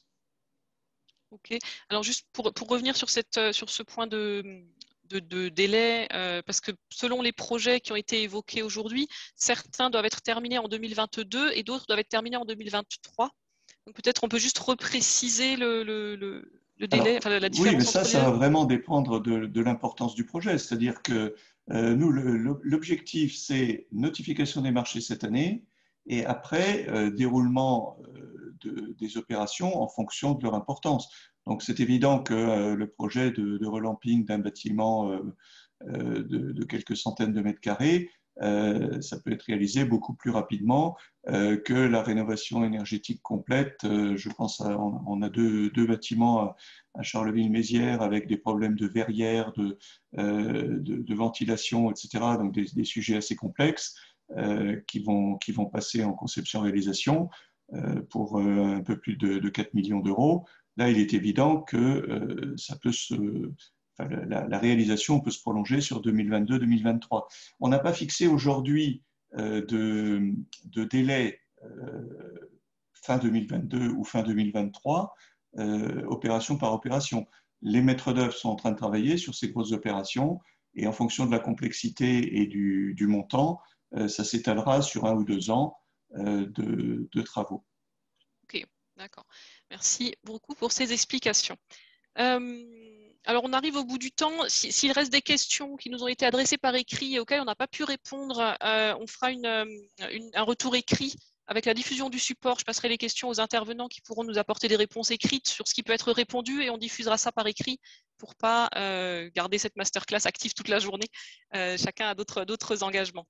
Ok. Alors, juste pour revenir sur ce point de délai, parce que selon les projets qui ont été évoqués aujourd'hui, certains doivent être terminés en 2022 et d'autres doivent être terminés en 2023. Donc peut-être on peut juste repréciser le délai, enfin, la différence. Oui, mais ça va vraiment dépendre de l'importance du projet. C'est-à-dire que nous, l'objectif, c'est notification des marchés cette année et après déroulement des opérations en fonction de leur importance. Donc, c'est évident que le projet de relamping d'un bâtiment de quelques centaines de mètres carrés ça peut être réalisé beaucoup plus rapidement que la rénovation énergétique complète. Je pense on a deux bâtiments à Charleville-Mézières avec des problèmes de verrières, de ventilation, etc. Donc des sujets assez complexes qui vont passer en conception-réalisation pour un peu plus de 4 millions d'euros. Là, il est évident que ça peut la réalisation peut se prolonger sur 2022-2023. On n'a pas fixé aujourd'hui de délai fin 2022 ou fin 2023, opération par opération. Les maîtres d'œuvre sont en train de travailler sur ces grosses opérations et en fonction de la complexité et du montant, ça s'étalera sur 1 ou 2 ans de travaux. Ok, d'accord. Merci beaucoup pour ces explications. Alors, on arrive au bout du temps. S'il reste des questions qui nous ont été adressées par écrit et auxquelles on n'a pas pu répondre, on fera un retour écrit avec la diffusion du support. Je passerai les questions aux intervenants qui pourront nous apporter des réponses écrites sur ce qui peut être répondu et on diffusera ça par écrit pour ne pas garder cette masterclass active toute la journée. Chacun a d'autres engagements.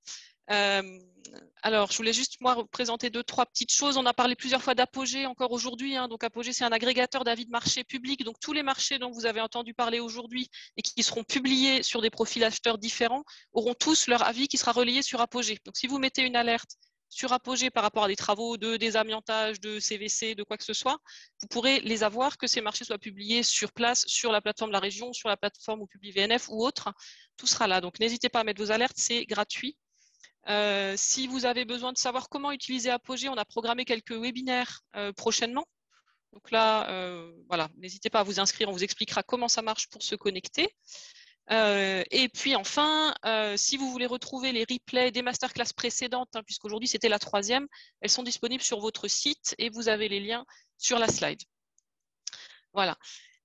Alors, je voulais juste moi présenter 2-3 petites choses. On a parlé plusieurs fois d'Apogée encore aujourd'hui. Donc, Apogée, c'est un agrégateur d'avis de marché public. Donc, tous les marchés dont vous avez entendu parler aujourd'hui et qui seront publiés sur des profils acheteurs différents auront tous leur avis qui sera relayé sur Apogée. Donc, si vous mettez une alerte sur Apogée par rapport à des travaux de désamiantage, de CVC, de quoi que ce soit, vous pourrez les avoir, que ces marchés soient publiés sur place, sur la plateforme de la région, sur la plateforme où publie VNF ou autre. Tout sera là. Donc, n'hésitez pas à mettre vos alertes, c'est gratuit. Si vous avez besoin de savoir comment utiliser Apogée, on a programmé quelques webinaires prochainement. Donc là, voilà, n'hésitez pas à vous inscrire, on vous expliquera comment ça marche pour se connecter. Et puis enfin, si vous voulez retrouver les replays des masterclass précédentes, puisqu'aujourd'hui c'était la 3e, elles sont disponibles sur votre site et vous avez les liens sur la slide. Voilà.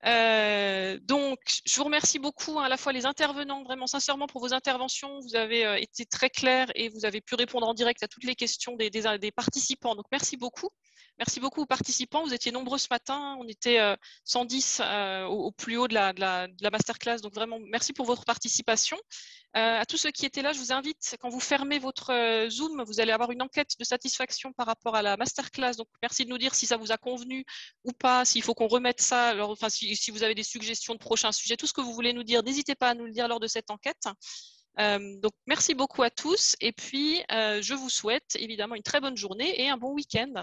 Donc, je vous remercie beaucoup à la fois les intervenants, vraiment sincèrement pour vos interventions. Vous avez été très clairs et vous avez pu répondre en direct à toutes les questions des participants. Donc, merci beaucoup. Merci beaucoup aux participants. Vous étiez nombreux ce matin. On était 110 au plus haut de la masterclass. Donc, vraiment, merci pour votre participation. À tous ceux qui étaient là, je vous invite, quand vous fermez votre Zoom, vous allez avoir une enquête de satisfaction par rapport à la masterclass. Donc, merci de nous dire si ça vous a convenu ou pas, s'il faut qu'on remette ça. Alors, enfin, si vous avez des suggestions de prochains sujets, tout ce que vous voulez nous dire, n'hésitez pas à nous le dire lors de cette enquête. Donc, merci beaucoup à tous. Et puis, je vous souhaite évidemment une très bonne journée et un bon week-end.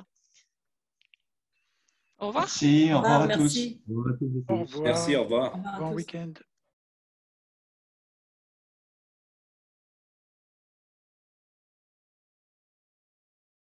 Au revoir. Merci, au revoir à tous. Au revoir. Merci, au revoir. Bon week-end.